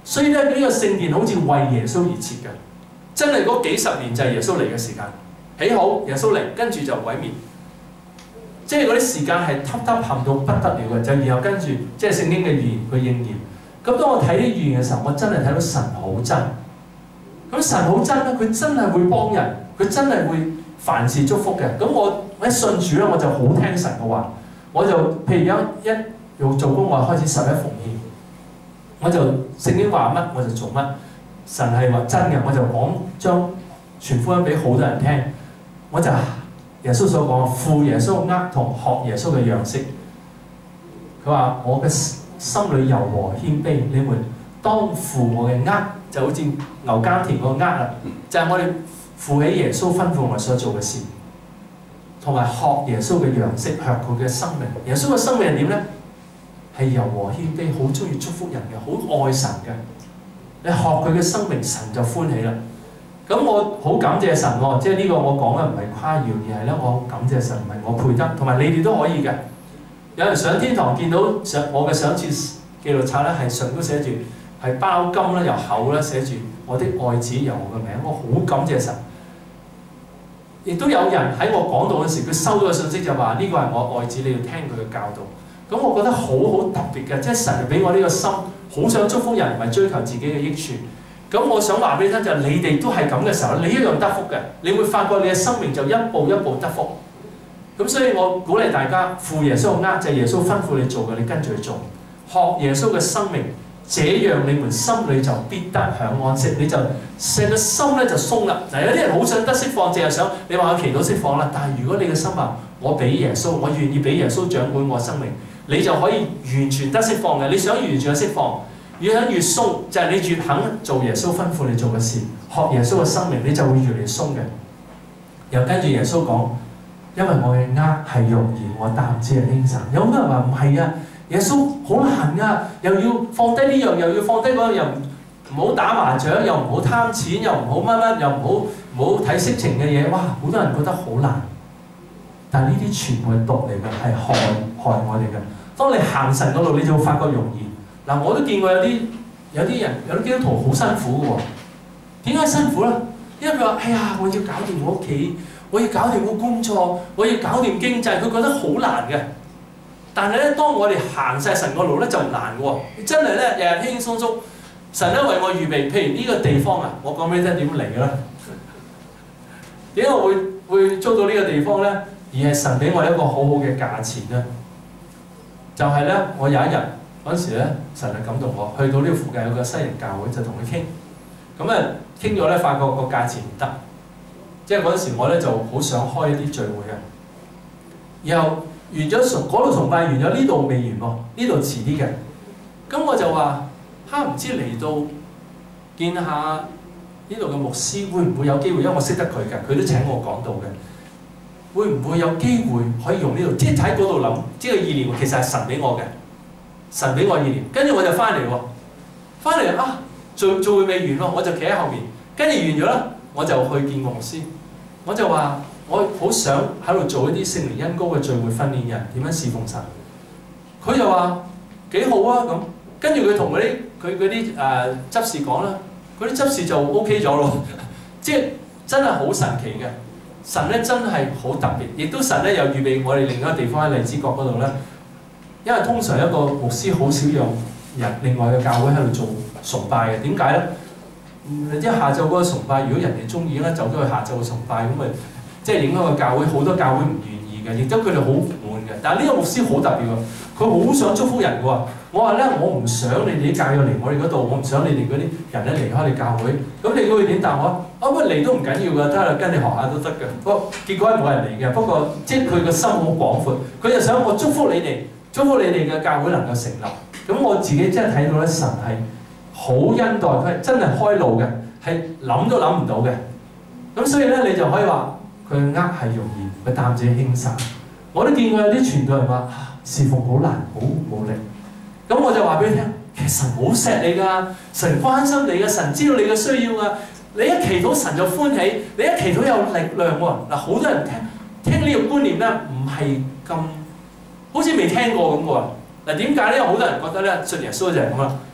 所以咧呢個聖殿好似為耶穌而設嘅，真係嗰幾十年就係耶穌嚟嘅時間，起好耶穌嚟，跟住就毀滅。即係嗰啲時間係凹凹陷到不得了嘅，就然後跟住即係聖經嘅預言去應驗。咁當我睇啲預言嘅時候，我真係睇到神好真。咁神好真咧，佢真係會幫人，佢真係會凡事祝福嘅。咁我一信主咧，我就好聽神嘅話，我就譬如一一要做工，我開始十一奉獻，我就聖經話乜我就做乜。神係話真嘅，我就講將傳福音俾好多人聽，我就。耶穌所講，負耶穌軛同學耶穌嘅樣式。佢話：我嘅心裏柔和謙卑，你們當負我嘅軛，就好似牛耕田個軛啦，就係、是、我哋負起耶穌吩咐我所做嘅事，同埋學耶穌嘅樣式，學佢嘅生命。耶穌嘅生命係點咧？係柔和謙卑，好中意祝福人嘅，好愛神嘅。你學佢嘅生命，神就歡喜啦。咁我好感謝神喎，即係呢個我講嘅唔係誇耀，而係咧我好感謝神，唔係我配得，同埋你哋都可以嘅。有人上天堂見到上我嘅賞賜記錄冊咧，係上都寫住係包金啦，又厚啦，寫住我的愛子由我嘅名，我好感謝神。亦都有人喺我講道嗰時，佢收到嘅信息就話：呢個係我愛子，你要聽佢嘅教導。咁我覺得好好特別嘅，即係神俾我呢個心，好想祝福人，唔係追求自己嘅益處。咁我想話俾你聽就係、是、你哋都係咁嘅時候，你一樣得福嘅，你會發覺你嘅生命就一步一步得福。咁所以我鼓勵大家負耶穌嘅軛，就係、是、耶穌吩咐你做嘅，你跟住去做。學耶穌嘅生命，這樣你們心裏就必得享安息，你就成個心咧就鬆啦。嗱，有啲人好想得釋放，淨係想你話我祈禱釋放啦。但係如果你嘅心話我俾耶穌，我願意俾耶穌掌管我生命，你就可以完全得釋放嘅。你想完全去釋放。越想越鬆，就係、是、你越肯做耶穌吩咐你做嘅事，學耶穌嘅生命，你就會越嚟越鬆嘅。又跟住耶穌講：因為我嘅軛係容易，我擔子係輕省。有好多人話唔係啊，耶穌好難㗎，又要放低呢樣，又要放低嗰樣，又唔好打麻雀，又唔好貪錢，又唔好乜乜，又唔好唔好睇色情嘅嘢。哇！好多人覺得好難，但係呢啲全部係毒嚟嘅，係害害我哋嘅。當你行神嗰路，你就會發覺容易。嗱，我都見過有啲有啲人有啲基督徒好辛苦嘅喎。點解辛苦咧？因為佢話：哎呀，我要搞掂我屋企，我要搞掂我工作，我要搞掂經濟，佢覺得好難嘅。但係咧，當我哋行晒神個路咧，就唔難嘅喎。真係咧，日日輕輕鬆鬆，神咧為我預備。譬如呢個地方啊，我講俾你聽點嚟嘅啦。點解我會會租到呢個地方咧？而係神俾我一個好好嘅價錢咧。就係、是、咧，我有一日。嗰陣時咧，神就感動我，去到呢個附近有個西人教會，就同佢傾。咁啊，傾咗咧，發覺個價錢唔得。即係嗰陣時，我咧就好想開一啲聚會嘅。然後完咗崇嗰度崇拜完咗，呢度未完喎，呢度遲啲嘅。咁我就話：哈，唔知嚟到見下呢度嘅牧師，會唔會有機會？因為我識得佢嘅，佢都請我講道嘅。會唔會有機會可以用呢度？即係喺嗰度諗，即係意念其實係神俾我嘅。神俾我意念，跟住我就翻嚟喎，翻嚟啊，做做會未完喎，我就企喺後面，跟住完咗啦，我就去見牧師，我就話我好想喺度做一啲聖靈恩膏嘅聚會訓練人點樣侍奉神，佢就話幾好啊咁，跟住佢同嗰啲佢嗰啲誒執事講啦，嗰啲執事就 O K 咗咯，即係真係好神奇嘅，神咧真係好特別，亦都神咧又預備我哋另一個地方喺荔枝角嗰度咧。因為通常一個牧師好少讓人另外嘅教會喺度做崇拜嘅，點解咧？嗯，即係下晝嗰個崇拜，如果人哋中意咧，走咗去下晝嘅崇拜，咁咪即係影響個教會。好多教會唔願意嘅，亦都佢哋好悶嘅。但係呢個牧師好特別喎，佢好想祝福人嘅喎。我話咧，我唔想你哋啲教友嚟我哋嗰度，我唔想你哋嗰啲人咧離開你教會。咁你會點答我？啊，乜嚟都唔緊要㗎，得啦，跟你學下都得嘅。不過結果係冇人嚟嘅。不過即係佢個心好廣闊，佢就想我祝福你哋。祝福你哋嘅教會能夠成立，咁我自己真係睇到咧，神係好恩待，佢係真係開路嘅，係諗都諗唔到嘅。咁所以咧，你就可以話佢嘅軛係容易，佢擔子輕省。我都見過有啲傳道人話、啊、侍奉好難，好冇力。咁我就話俾你聽，其實神好錫你㗎，神關心你嘅，神知道你嘅需要㗎。你一祈禱神就歡喜，你一祈禱有力量喎。嗱，好多人聽聽呢個觀念咧，唔係咁。好似未聽過咁喎。嗱，點解咧？有好多人覺得咧，信耶穌就係咁啦。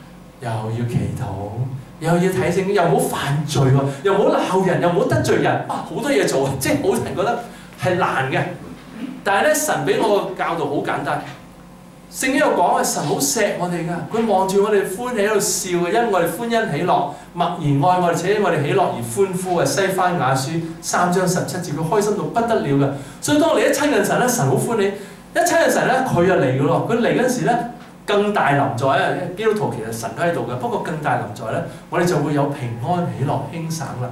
又要祈禱，又要睇聖經，又冇犯罪喎，又冇鬧人，又冇得罪人，哇！好多嘢做，即係好多人覺得係難嘅。但係咧，神俾我個教導好簡單。聖經有講啊，神好錫我哋㗎，佢望住我哋歡喜喺度笑嘅，因我哋歡欣喜樂，默然愛我哋，且因我哋喜樂而歡呼嘅。西番雅書三章十七節，佢開心到不得了嘅。所以當你一親近神咧，神好歡喜；一親近神咧，佢就嚟㗎咯。佢嚟嗰陣時咧，更大臨在啊！基督徒其實神都喺度嘅，不過更大臨在咧，我哋就會有平安喜樂輕省啦。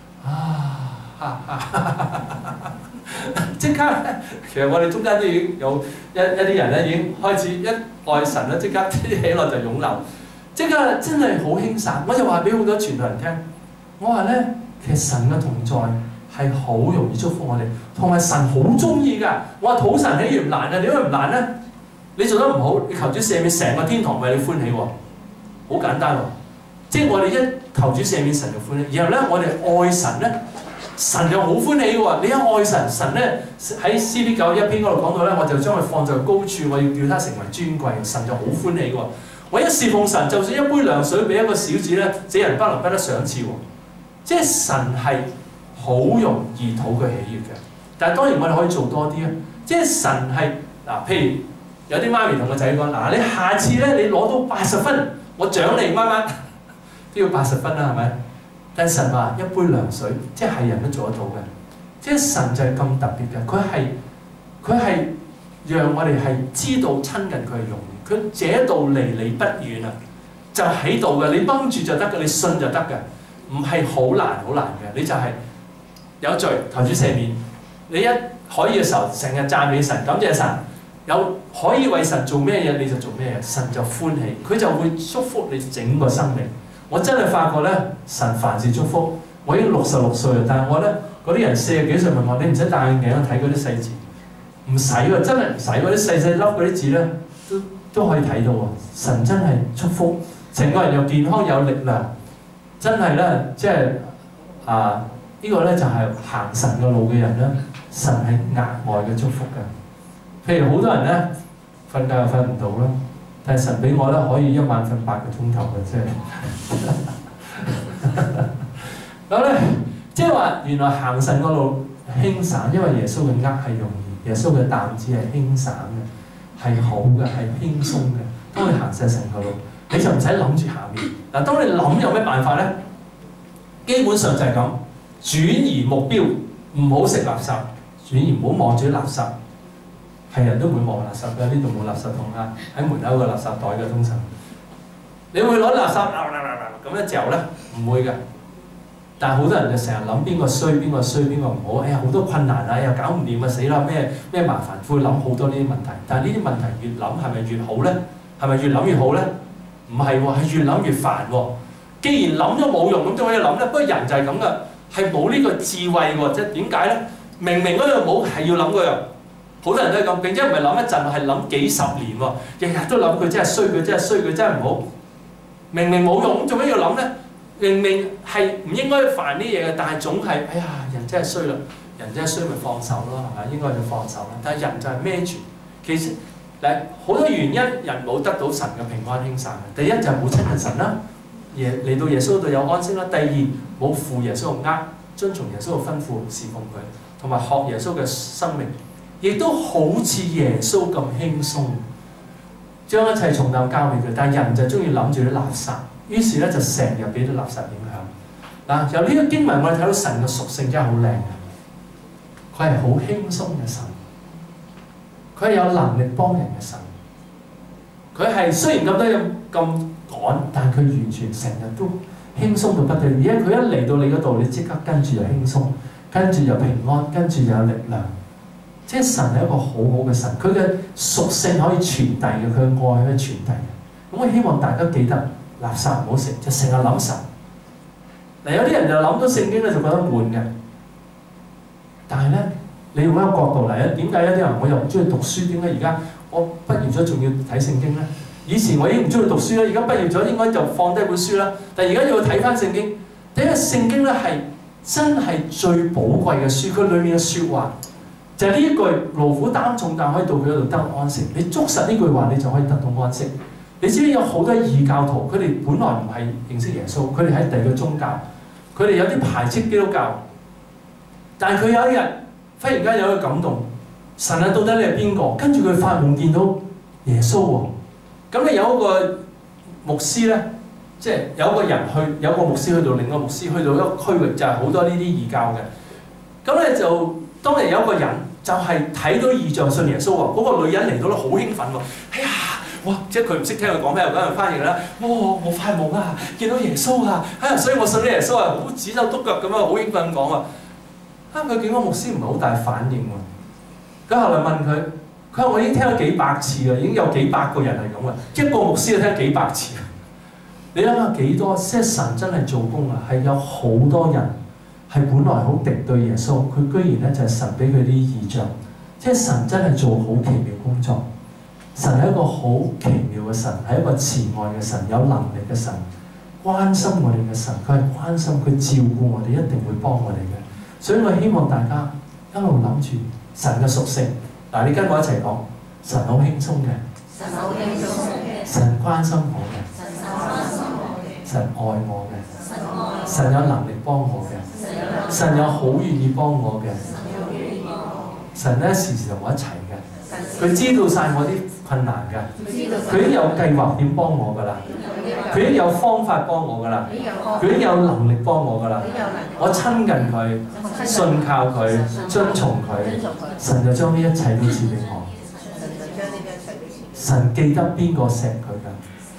啊！即刻咧，其實我哋中間都已經有一一啲人咧，已經開始一愛神咧，即刻啲喜樂就湧流，即刻真係好輕省。我就話俾好多傳道人聽，我話咧，其實神嘅同在係好容易祝福我哋，同埋神好中意㗎。我話討神喜悅唔難嘅，點解唔難咧？你做得唔好，你求主赦免，成個天堂為你歡喜喎，好簡單喎。即係我哋一求主赦免，神就歡喜。然後咧，我哋愛神咧。神又好歡喜喎！你一愛神，神咧喺詩篇九一篇嗰度講到咧，我就將佢放在高處，我要叫他成為尊貴，神就好歡喜喎！我一侍奉神，就算一杯涼水俾一個小子咧，這人不能不得賞賜喎！即係神係好容易討佢喜悅嘅，但係當然我哋可以做多啲啊！即係神係嗱，譬如有啲媽咪同個仔講嗱，你下次咧你攞到八十分，我獎你乜乜都要八十分啦，係咪？但神話一杯涼水，即係人都做得到嘅。即係神就係咁特別嘅，佢係佢係讓我哋係知道親近佢係容易。佢這道離你不遠啊，就喺度嘅，你掹住就得嘅，你信就得嘅，唔係好難好難嘅。你就係有罪，求主赦免。你一可以嘅時候，成日讚美神，感謝神。有可以為神做咩嘢，你就做咩嘢，神就歡喜，佢就會祝福你整個生命。我真係發覺咧，神凡事祝福。我已經六十六歲啦，但係我咧嗰啲人四十幾歲問我，你唔使戴眼鏡睇嗰啲細字，唔使喎，真係唔使嗰啲細細粒嗰啲字咧，都都可以睇到喎。神真係祝福，成個人又健康有力量，真係咧，即係啊，這個、呢個咧就係、是、行神嘅路嘅人咧，神係額外嘅祝福嘅。譬如好多人咧瞓覺又瞓唔到啦。但係神俾我咧，可以一晚瞓八個鐘頭嘅，即係咁咧，即係話原來行神嗰路輕省，因為耶穌嘅軛係容易，耶穌嘅擔子係輕省嘅，係好嘅，係輕鬆嘅。當你行晒神嗰路，你就唔使諗住下面。嗱，當你諗有咩辦法咧？基本上就係咁，轉移目標，唔好食垃圾，轉移唔好望住啲垃圾。係人都會望垃圾嘅，呢度冇垃圾桶啊！喺門口個垃圾袋嘅通常，你會攞垃圾咁樣嚼咧？唔會嘅。但係好多人就成日諗邊個衰，邊個衰，邊個唔好。哎呀，好多困難啊，又搞唔掂啊，死啦！咩咩麻煩，會諗好多呢啲問題。但係呢啲問題越諗係咪越好咧？係咪越諗越好咧？唔係喎，係越諗越煩喎。既然諗咗冇用，咁點可以諗咧？不過人就係咁嘅，係冇呢個智慧喎。即係點解咧？明明嗰樣冇，係要諗嗰樣。好多人都係咁，並且唔係諗一陣，係諗幾十年喎。日日都諗佢真係衰，佢真係衰，佢真係唔好。明明冇用，做咩要諗咧？明明係唔應該煩啲嘢嘅，但係總係，哎呀，人真係衰啦，人真係衰咪放手咯，係咪？應該就放手啦。但係人就係孭住，其實嗱好多原因，人冇得到神嘅平安輕省。第一就係冇親近神啦，耶嚟到耶穌度有安息啦。第二冇負耶穌嘅軛，遵從耶穌嘅吩咐侍奉佢，同埋學耶穌嘅生命。亦都好似耶穌咁輕鬆，將一切重擔交俾佢。但係人就中意諗住啲垃圾，於是咧就成日俾啲垃圾影響。嗱，由呢個經文我哋睇到神嘅屬性真係好靚嘅，佢係好輕鬆嘅神，佢係有能力幫人嘅神。佢係雖然咁多嘢咁趕，但係佢完全成日都輕鬆到不得了。而家佢一嚟到你嗰度，你即刻跟住就輕鬆，跟住就平安，跟住就有力量。即係神係一個好好嘅神，佢嘅屬性可以傳遞嘅，佢嘅愛可以傳遞嘅。咁我希望大家記得垃圾唔好食，就成日諗神。嗱，有啲人就諗到聖經咧，就覺得悶嘅。但係咧，你用一個角度嚟啊，點解有啲人我又唔中意讀書？點解而家我畢業咗仲要睇聖經咧？以前我已經唔中意讀書啦，而家畢業咗應該就放低本書啦。但係而家要睇翻聖經，因為聖經咧係真係最寶貴嘅書，佢裡面嘅説話。就係呢一句勞苦擔重擔可以到佢嗰度得安息。你捉實呢句話，你就可以得到安息。 你知唔知有好多異教徒，佢哋本來唔係認識耶穌，佢哋喺第二個宗教，佢哋有啲排斥基督教，但係佢有一日忽然間有一個感動，神啊，到底你係邊個？跟住佢發夢見到耶穌喎。咁你有一個牧師咧，即係有一個人去，有一個牧師去到另一個牧師去到一個區域，就係好多呢啲異教嘅。咁咧就當日有一個人就係睇到異象信耶穌喎，嗰個女人嚟到咧好興奮喎，哎呀！哇！即係佢唔識聽佢講咩，又嗰人翻譯啦。哇！我發夢啊，見到耶穌啊，啊！所以我信咗耶穌啊，好指手篤腳咁樣，好興奮講啊。啊！佢見個牧師唔係好大反應喎。咁後來問佢，佢話我已經聽咗幾百次啦，已經有幾百個人係咁嘅，一個牧師就聽幾百次。你諗下幾多？即係神真係做工啊，係有好多人係本來好敵對耶穌，佢居然咧就係神俾佢啲異象，即係神真係做好奇妙工作。神係一個好奇妙嘅神，係一個慈愛嘅神，有能力嘅神，關心我哋嘅神，佢係關心佢照顧我哋，一定會幫我哋嘅。所以我希望大家一路諗住神嘅屬性。嗱，你跟我一齊講，神好輕鬆嘅，神好輕鬆嘅，神關心我嘅，神關心我嘅，神愛我嘅，神愛，神有能力幫我嘅，神有好願意幫我嘅，神咧時時同我一齊嘅。佢知道晒我啲困難㗎，佢已經有計劃點幫我㗎啦，佢已經有方法幫我㗎啦，佢已經有能力幫我㗎啦。我親近佢，信靠佢，遵從佢，神就將呢一切都賜俾我。神記得邊個錫佢㗎？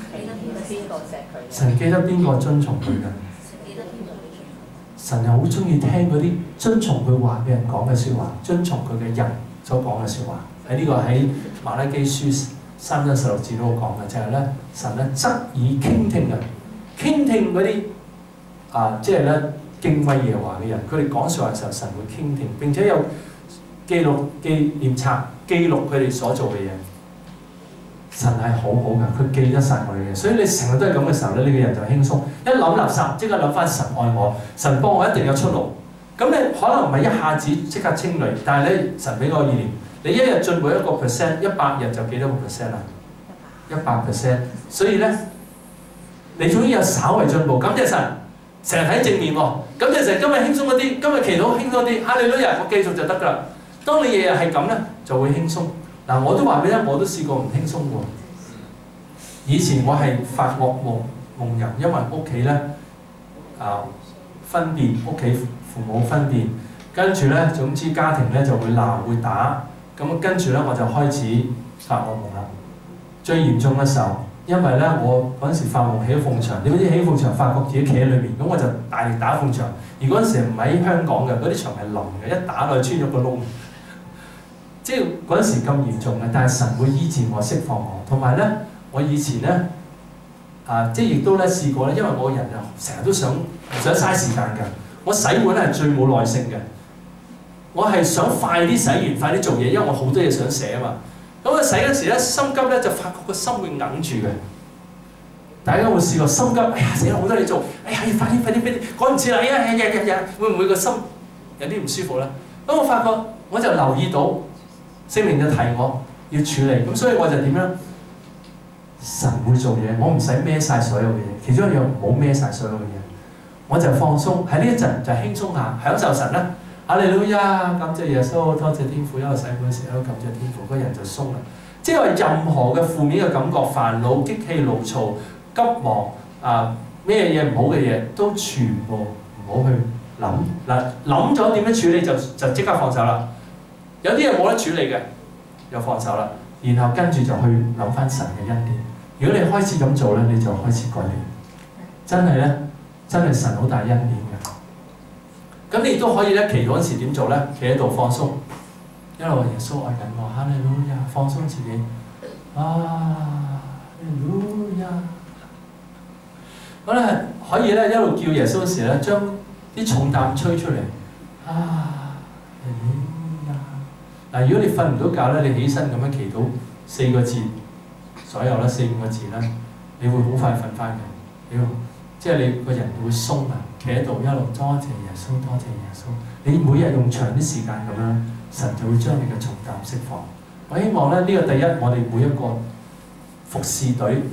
神記得邊個遵從佢㗎？神又好中意聽嗰啲遵從佢話嘅人講嘅説話，遵從佢嘅人所講嘅説話。喺呢個喺馬拉基書三章十六字都講嘅，就係咧神咧側耳傾聽嘅，傾聽嗰啲啊，即係咧敬畏耶和華嘅人，佢哋講説話嘅時候，神會傾聽，並且有記錄記念冊記錄佢哋所做嘅嘢。神係好好嘅，佢記得晒我哋嘅，所以你成日都係咁嘅時候咧，你個人就輕鬆。一諗垃圾，即刻諗翻神愛我，神幫我一定有出路。咁你可能唔係一下子即刻清理，但係咧神俾我意念。你一日進步一個 percent， 一百日就幾多個 percent 啦？一百 percent。所以咧，你總要有稍為進步。感謝神，成日睇正面喎。感謝神，今日輕鬆一啲，今日祈禱輕鬆啲。哈利路亞，我繼續就得㗎啦。當你日日係咁咧，就會輕鬆。嗱，我都話俾你聽，我都試過唔輕鬆喎。以前我係發惡夢夢遊，因為屋企咧啊分別，屋企父母分別。跟住咧，總之家庭咧就會鬧會打，咁跟住咧我就開始發惡夢啦。最嚴重嘅時候，因為咧我嗰陣時發夢起咗鳳牆，你好似起鳳牆，發覺自己企喺裏面，咁我就大力打鳳牆。而嗰陣時唔喺香港嘅，嗰啲牆係腍嘅，一打落去穿咗個窿。即係嗰陣時咁嚴重嘅，但係神會醫治我、釋放我。同埋咧，我以前咧啊，即係亦都咧試過咧，因為我個人就成日都想唔想嘥時間㗎，我洗碗係最冇耐性嘅。我係想快啲洗完，快啲做嘢，因為我好多嘢想寫啊嘛。咁我洗嗰時咧，心急咧就發覺個心會硬住嘅。大家有冇試過心急？哎呀，死啦，好多嘢做，哎呀，快啲快啲快啲，趕唔切啦！哎呀呀呀呀，會唔會個心有啲唔舒服咧？咁我發覺我就留意到聖靈就提我要處理，咁所以我就點樣？神會做嘢，我唔使孭晒所有嘅嘢，其中一樣唔好孭晒所有嘅嘢，我就放鬆喺呢一陣就輕鬆下，享受神啦。哈利路亞，感謝耶穌，多謝天父，一路洗碗時，一路感謝天父，個人就鬆啦。即係話任何嘅負面嘅感覺、煩惱、激氣、怒躁、急忙啊，咩嘢唔好嘅嘢，都全部唔好去諗。嗱，諗咗點樣處理就就即刻放手啦。有啲嘢冇得處理嘅，又放手啦。然後跟住就去諗翻神嘅恩典。如果你開始咁做咧，你就開始改變。真係咧，真係神好大恩典嘅。咁你都可以咧，祈禱嗰時點做咧？企喺度放鬆，一路話耶穌愛緊我，哈利路亞，放鬆自己，啊，哈利路亞。咁咧可以咧一路叫耶穌嗰時咧，將啲重擔吹出嚟，啊，哈利路亞。嗱，如果你瞓唔到覺咧，你起身咁樣祈禱四個字，所有咧四五個字咧，你會好快瞓翻嘅，你會即係你個人會鬆啊。企喺度一路多謝耶穌，多謝耶穌。你每日用長啲時間咁樣，神就會將你嘅重擔釋放。我希望咧呢、這個第一，我哋每一個服侍隊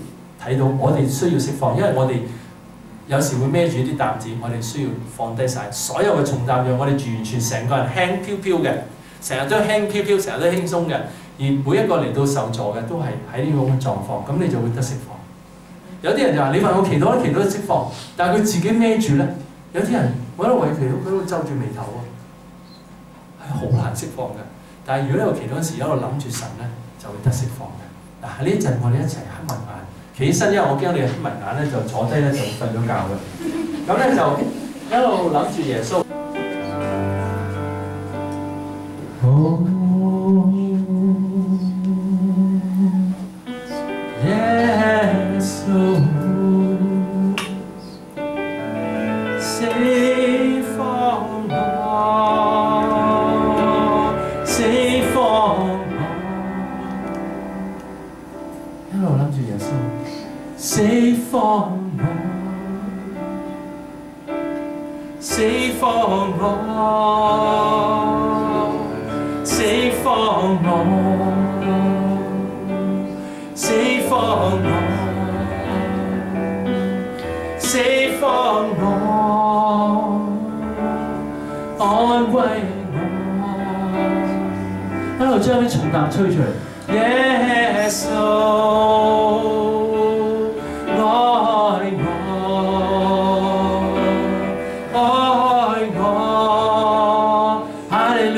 睇到我哋需要釋放，因為我哋有時會孭住啲擔子，我哋需要放低晒所有嘅重擔，讓我哋完全成個人輕飄飄嘅，成日都輕飄飄，成日都輕鬆嘅。而每一個嚟到受助嘅都係喺呢個咁嘅狀況，咁你就會得釋放。有啲人就話：你問我祈禱，祈禱都釋放，但係佢自己孭住咧。有啲人我喺度為祈禱，佢都皺住眉頭喎，係好難釋放嘅。但係如果你喺度祈禱嗰時，一路諗住神咧，就會得釋放嘅。嗱喺呢一陣，我哋一齊黑埋眼，企起身，因為我驚你黑埋眼咧，就坐低咧就瞓咗覺嘅。咁咧就一路諗住耶穌。Oh, yes, oh, save for more, save for more。一路諗住耶穌 ，save for more，save for more。Save for more, save for more, save for more， 安慰我，一路將啲重擔吹出嚟。Yes, oh， 愛我，愛我，哈利路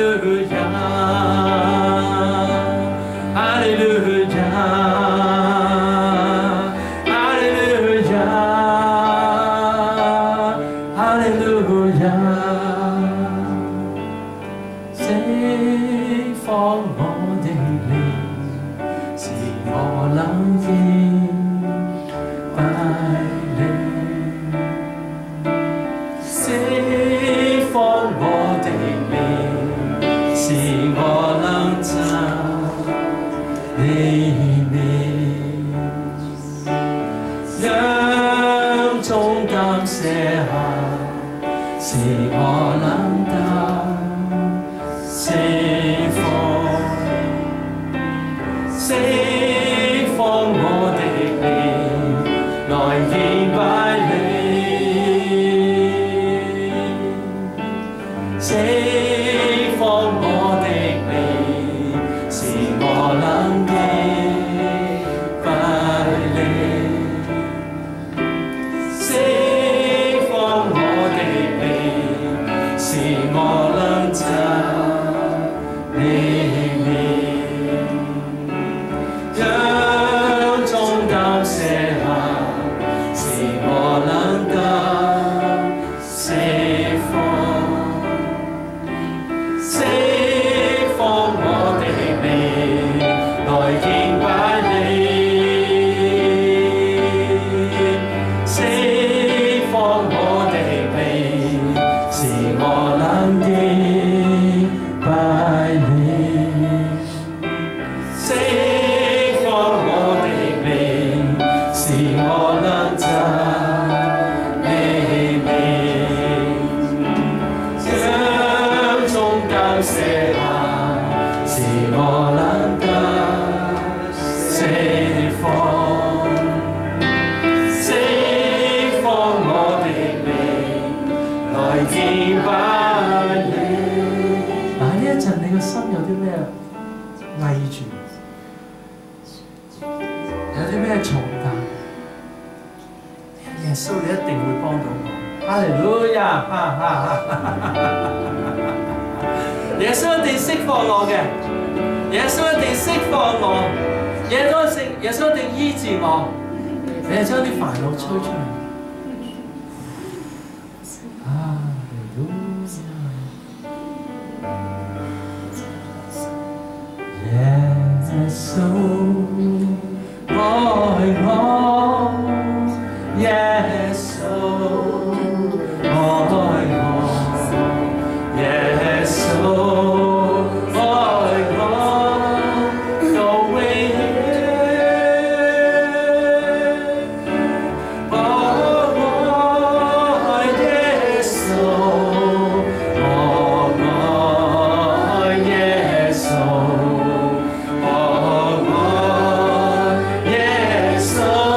亞。So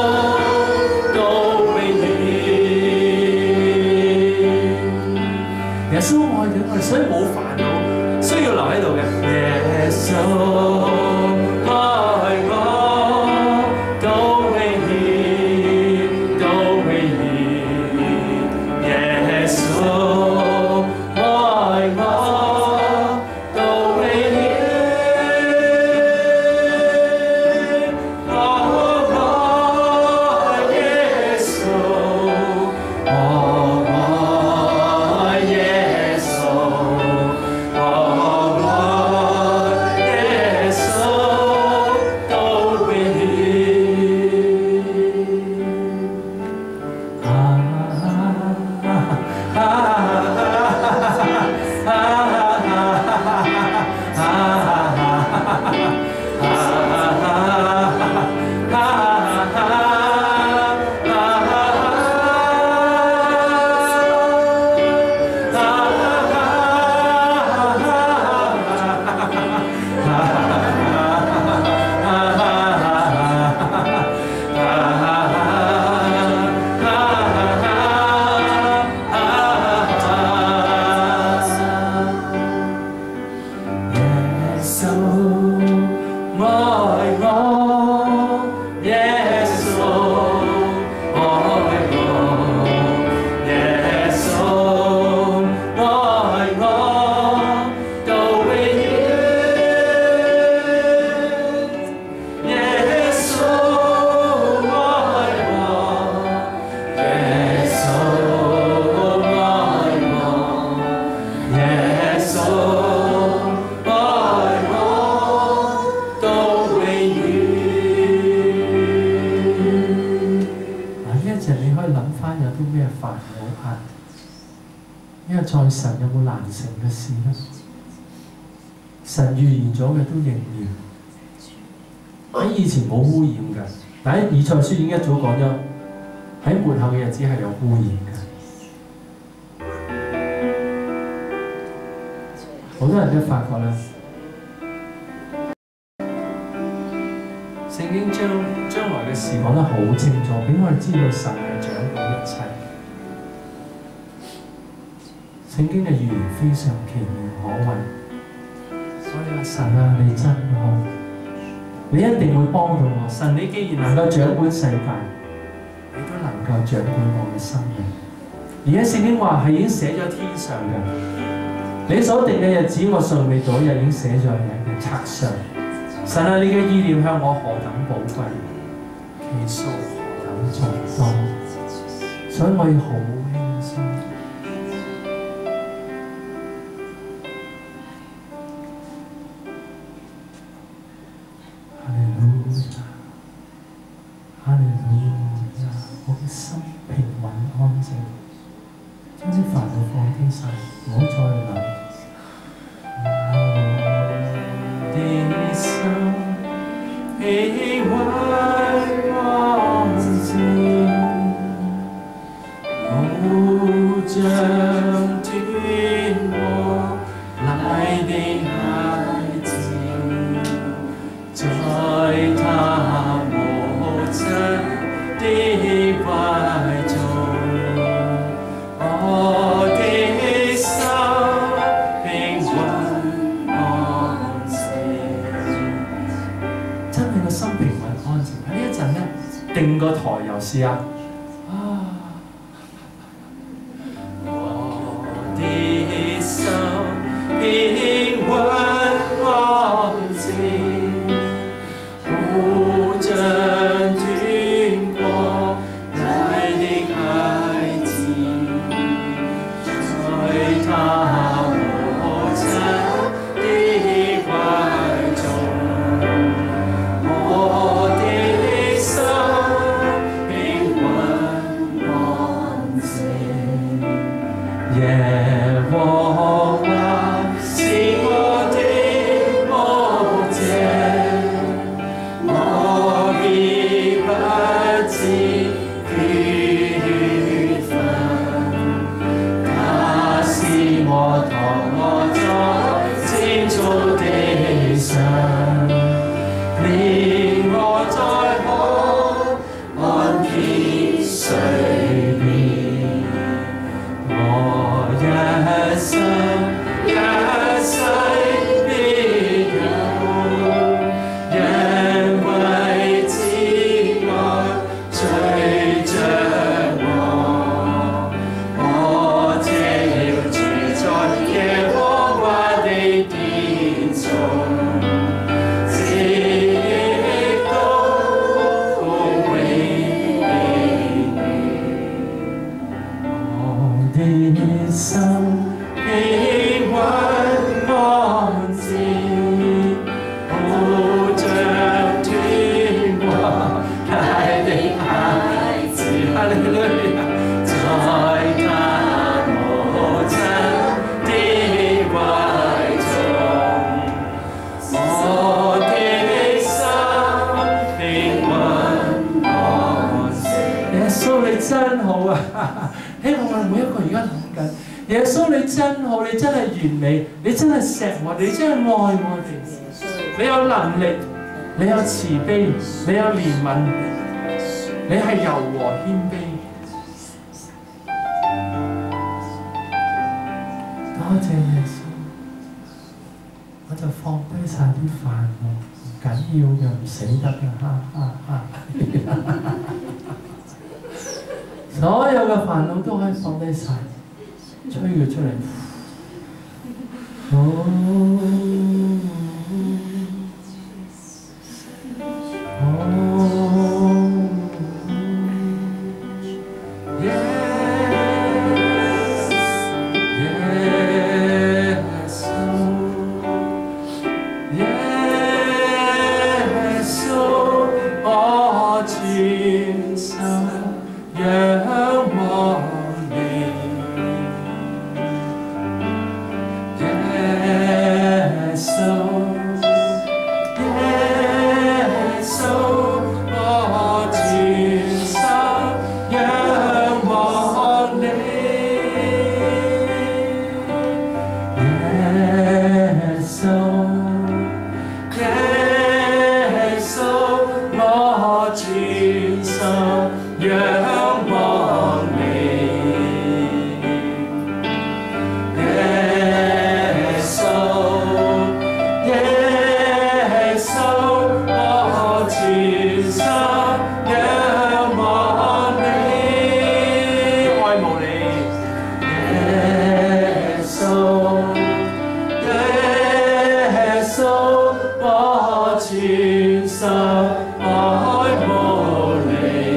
因為在神有冇難成嘅事咧？神預言咗嘅都應驗。喺以前冇污染嘅，但喺以賽書已經一早講咗，喺末後嘅日子係有污染嘅。好多人都發覺咧，聖經將將來嘅事講得好清楚，俾我哋知道神係掌管一切。聖經嘅預言非常奇妙可畏，所以話神啊，你真好，你一定會幫到我。神，你既然能夠掌管世界，你都能夠掌管我嘅生命。而家聖經話係已經寫咗天上嘅，你所定嘅日子我尚未到，日已經寫在你嘅冊上。神啊，你嘅意念向我何等寶貴，其數何等眾多，所以我要好輕鬆。哈利路亞，哈利路亞，我嘅心平穩安靜，將啲煩惱放低晒，唔好再諗。平穩安靜，好像天國來的孩子，在他母親的懷中，我的心平穩安靜。真係個心平穩安靜。喺呢一陣咧，定個台又試下。我的心平穩安靜，好像天國來的孩子，在他母親的懷中。我的心平穩安靜，耶和華是我的牧者，我必不致缺乏。他使我躺臥在青草地上，令我在可安歇水邊。我一生一世必有，因為慈愛隨着我。我這要住在耶和華的殿中，心平穩安靜，好像天國來的孩子，哈利路亞，在他母親的懷中，我的心平穩安靜。耶穌你真好啊！希望我哋每一個而家諗緊。耶穌你真好，你真係完美，你真係錫我哋，你真係愛我哋。你有能力，你有慈悲，你有憐憫，你係柔和謙卑。多謝耶穌，我就放低晒啲煩惱，唔緊要嘅，唔死得嘅，哈哈哈！所有嘅煩惱都可以放低晒。吹佢出嚟，哦，哦 ，yes yes yes， 我全心仰望你。 心仰望你，愛慕你，耶穌，耶穌，我全心愛慕你，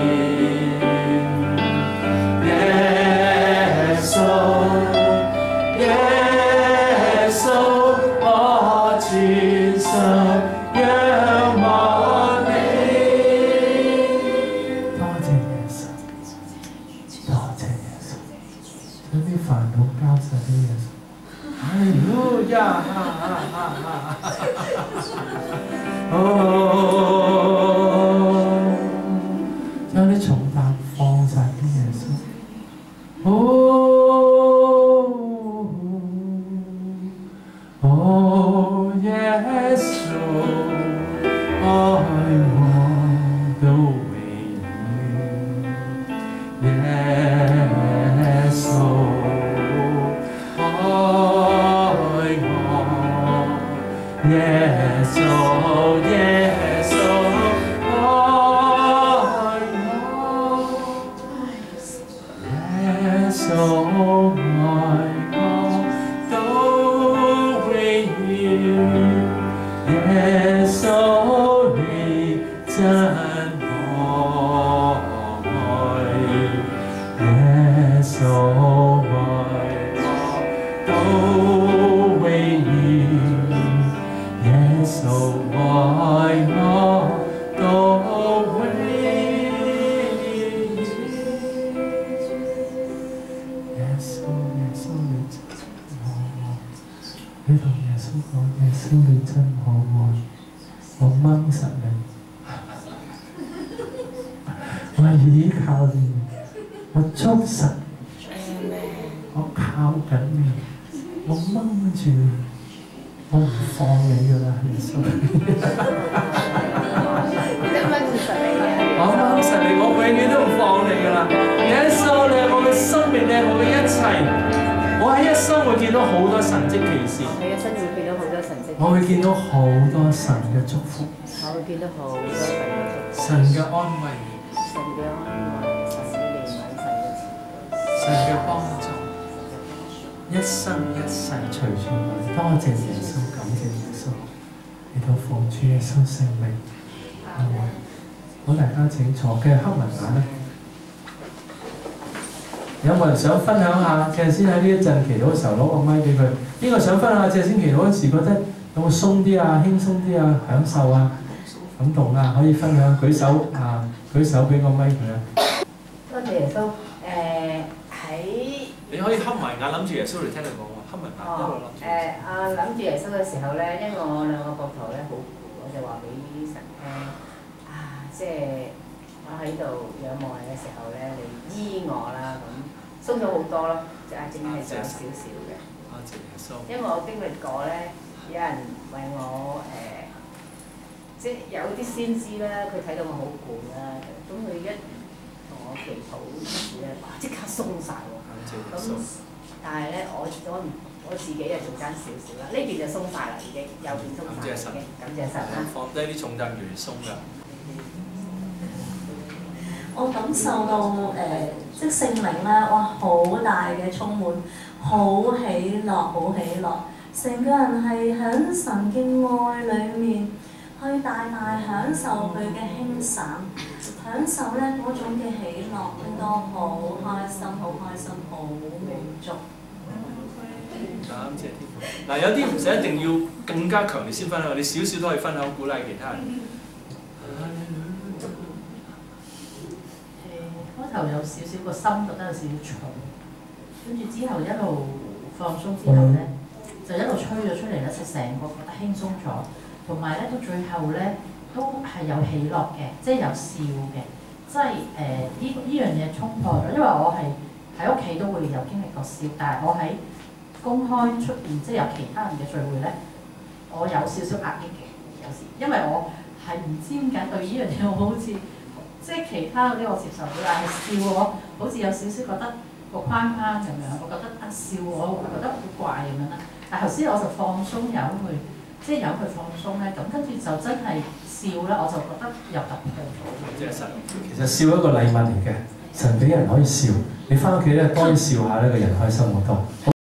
耶穌，耶穌，我全心仰望你。多謝耶穌，多謝耶穌，將啲煩惱交晒俾耶穌。哈利路亞！哦，將啲重擔放晒俾耶穌。哦，哦，耶穌，愛我到永遠，耶穌。耶穌，耶穌，愛我，耶穌愛我到永遠，耶穌你真愛，耶穌愛我到永遠。耶穌愛我到永遠，耶穌耶穌你真可愛，你同耶穌講，耶穌你真可愛，我掹實你，我倚靠你，我捉實你，我靠緊你，我掹住你。我唔放你㗎啦，耶穌！我掹實你，我永遠都唔放你㗎啦。耶穌，你係我嘅生命，你係我嘅一切。我喺一生會見到好多神蹟奇事。 你一生會見到好多神蹟。 我會見到好多神嘅祝福。 我會見到好多神嘅祝福。 神嘅安慰。 神嘅安慰，神嘅憐憫，神嘅慈悲。 神嘅幫助。一生一世隨住我，多謝耶穌，感謝耶穌，嚟到奉主耶穌聖名，阿門。好，大家請坐。嘅黑文雅咧，有冇人想分享下？謝先喺呢一陣祈禱嘅時候攞個咪俾佢。邊個想分享下？謝先祈禱嗰時覺得有冇鬆啲啊、輕鬆啲啊、享受啊、感動啊？可以分享，舉手啊，舉手俾個咪佢啊。 多謝耶穌。誒喺你可以黑埋眼，諗住耶穌嚟聽你講喎，黑埋眼一路諗住。 誒啊諗住耶穌嘅時候咧，因為我兩個膊頭咧好攰，我就話俾神聽啊，即係我喺度仰望你嘅時候咧，你醫我啦咁，鬆咗好多咯，隻眼睛係長少少嘅。 多謝耶穌。因為我經歷過咧，有人為我誒、呃，即係有啲先知啦，佢睇到我好攰啦，咁佢一同我祈禱時咧，哇！即刻鬆晒喎。咁，但係咧，我我我自己啊仲爭少少啦，呢邊就鬆晒啦，已經右邊鬆晒已經，感謝神啦。 放低啲重擔越鬆㗎。 我感受到誒、呃，即係聖靈咧，哇！好大嘅充滿，好喜樂，好喜樂，成個人係喺神嘅愛裡面，去大大享受佢嘅輕省。享受咧嗰種嘅喜樂，令到我好開心，好開心，好滿足。 感謝天父。嗱，有啲唔使一定要更加強烈先分享，你少少都可以分享，鼓勵其他人。 誒，開頭有少少個心覺得有少少重，跟住之後一路放鬆之後咧，就一路吹咗出嚟咧，就成個覺得輕鬆咗，同埋咧到最後咧。都係有喜樂嘅，即係有笑嘅，即係誒呢呢樣嘢衝破咗。因為我係喺屋企都會有經歷過笑，但係我喺公開出現，即係有其他人嘅聚會咧，我有少少壓抑嘅，有時因為我係唔知點解對呢樣嘢我好似即係其他嗰啲我接受到，但係笑我好似有少少覺得個框框咁樣，我覺得啊笑我會覺得好怪咁樣啦。但係頭先我就放鬆由佢。即係由佢放鬆咧，咁跟住就真係笑咧，我就覺得有突破咗。 即係神，其實笑一個禮物嚟嘅，神俾人可以笑，你翻屋企咧多啲笑下咧，個人開心好多。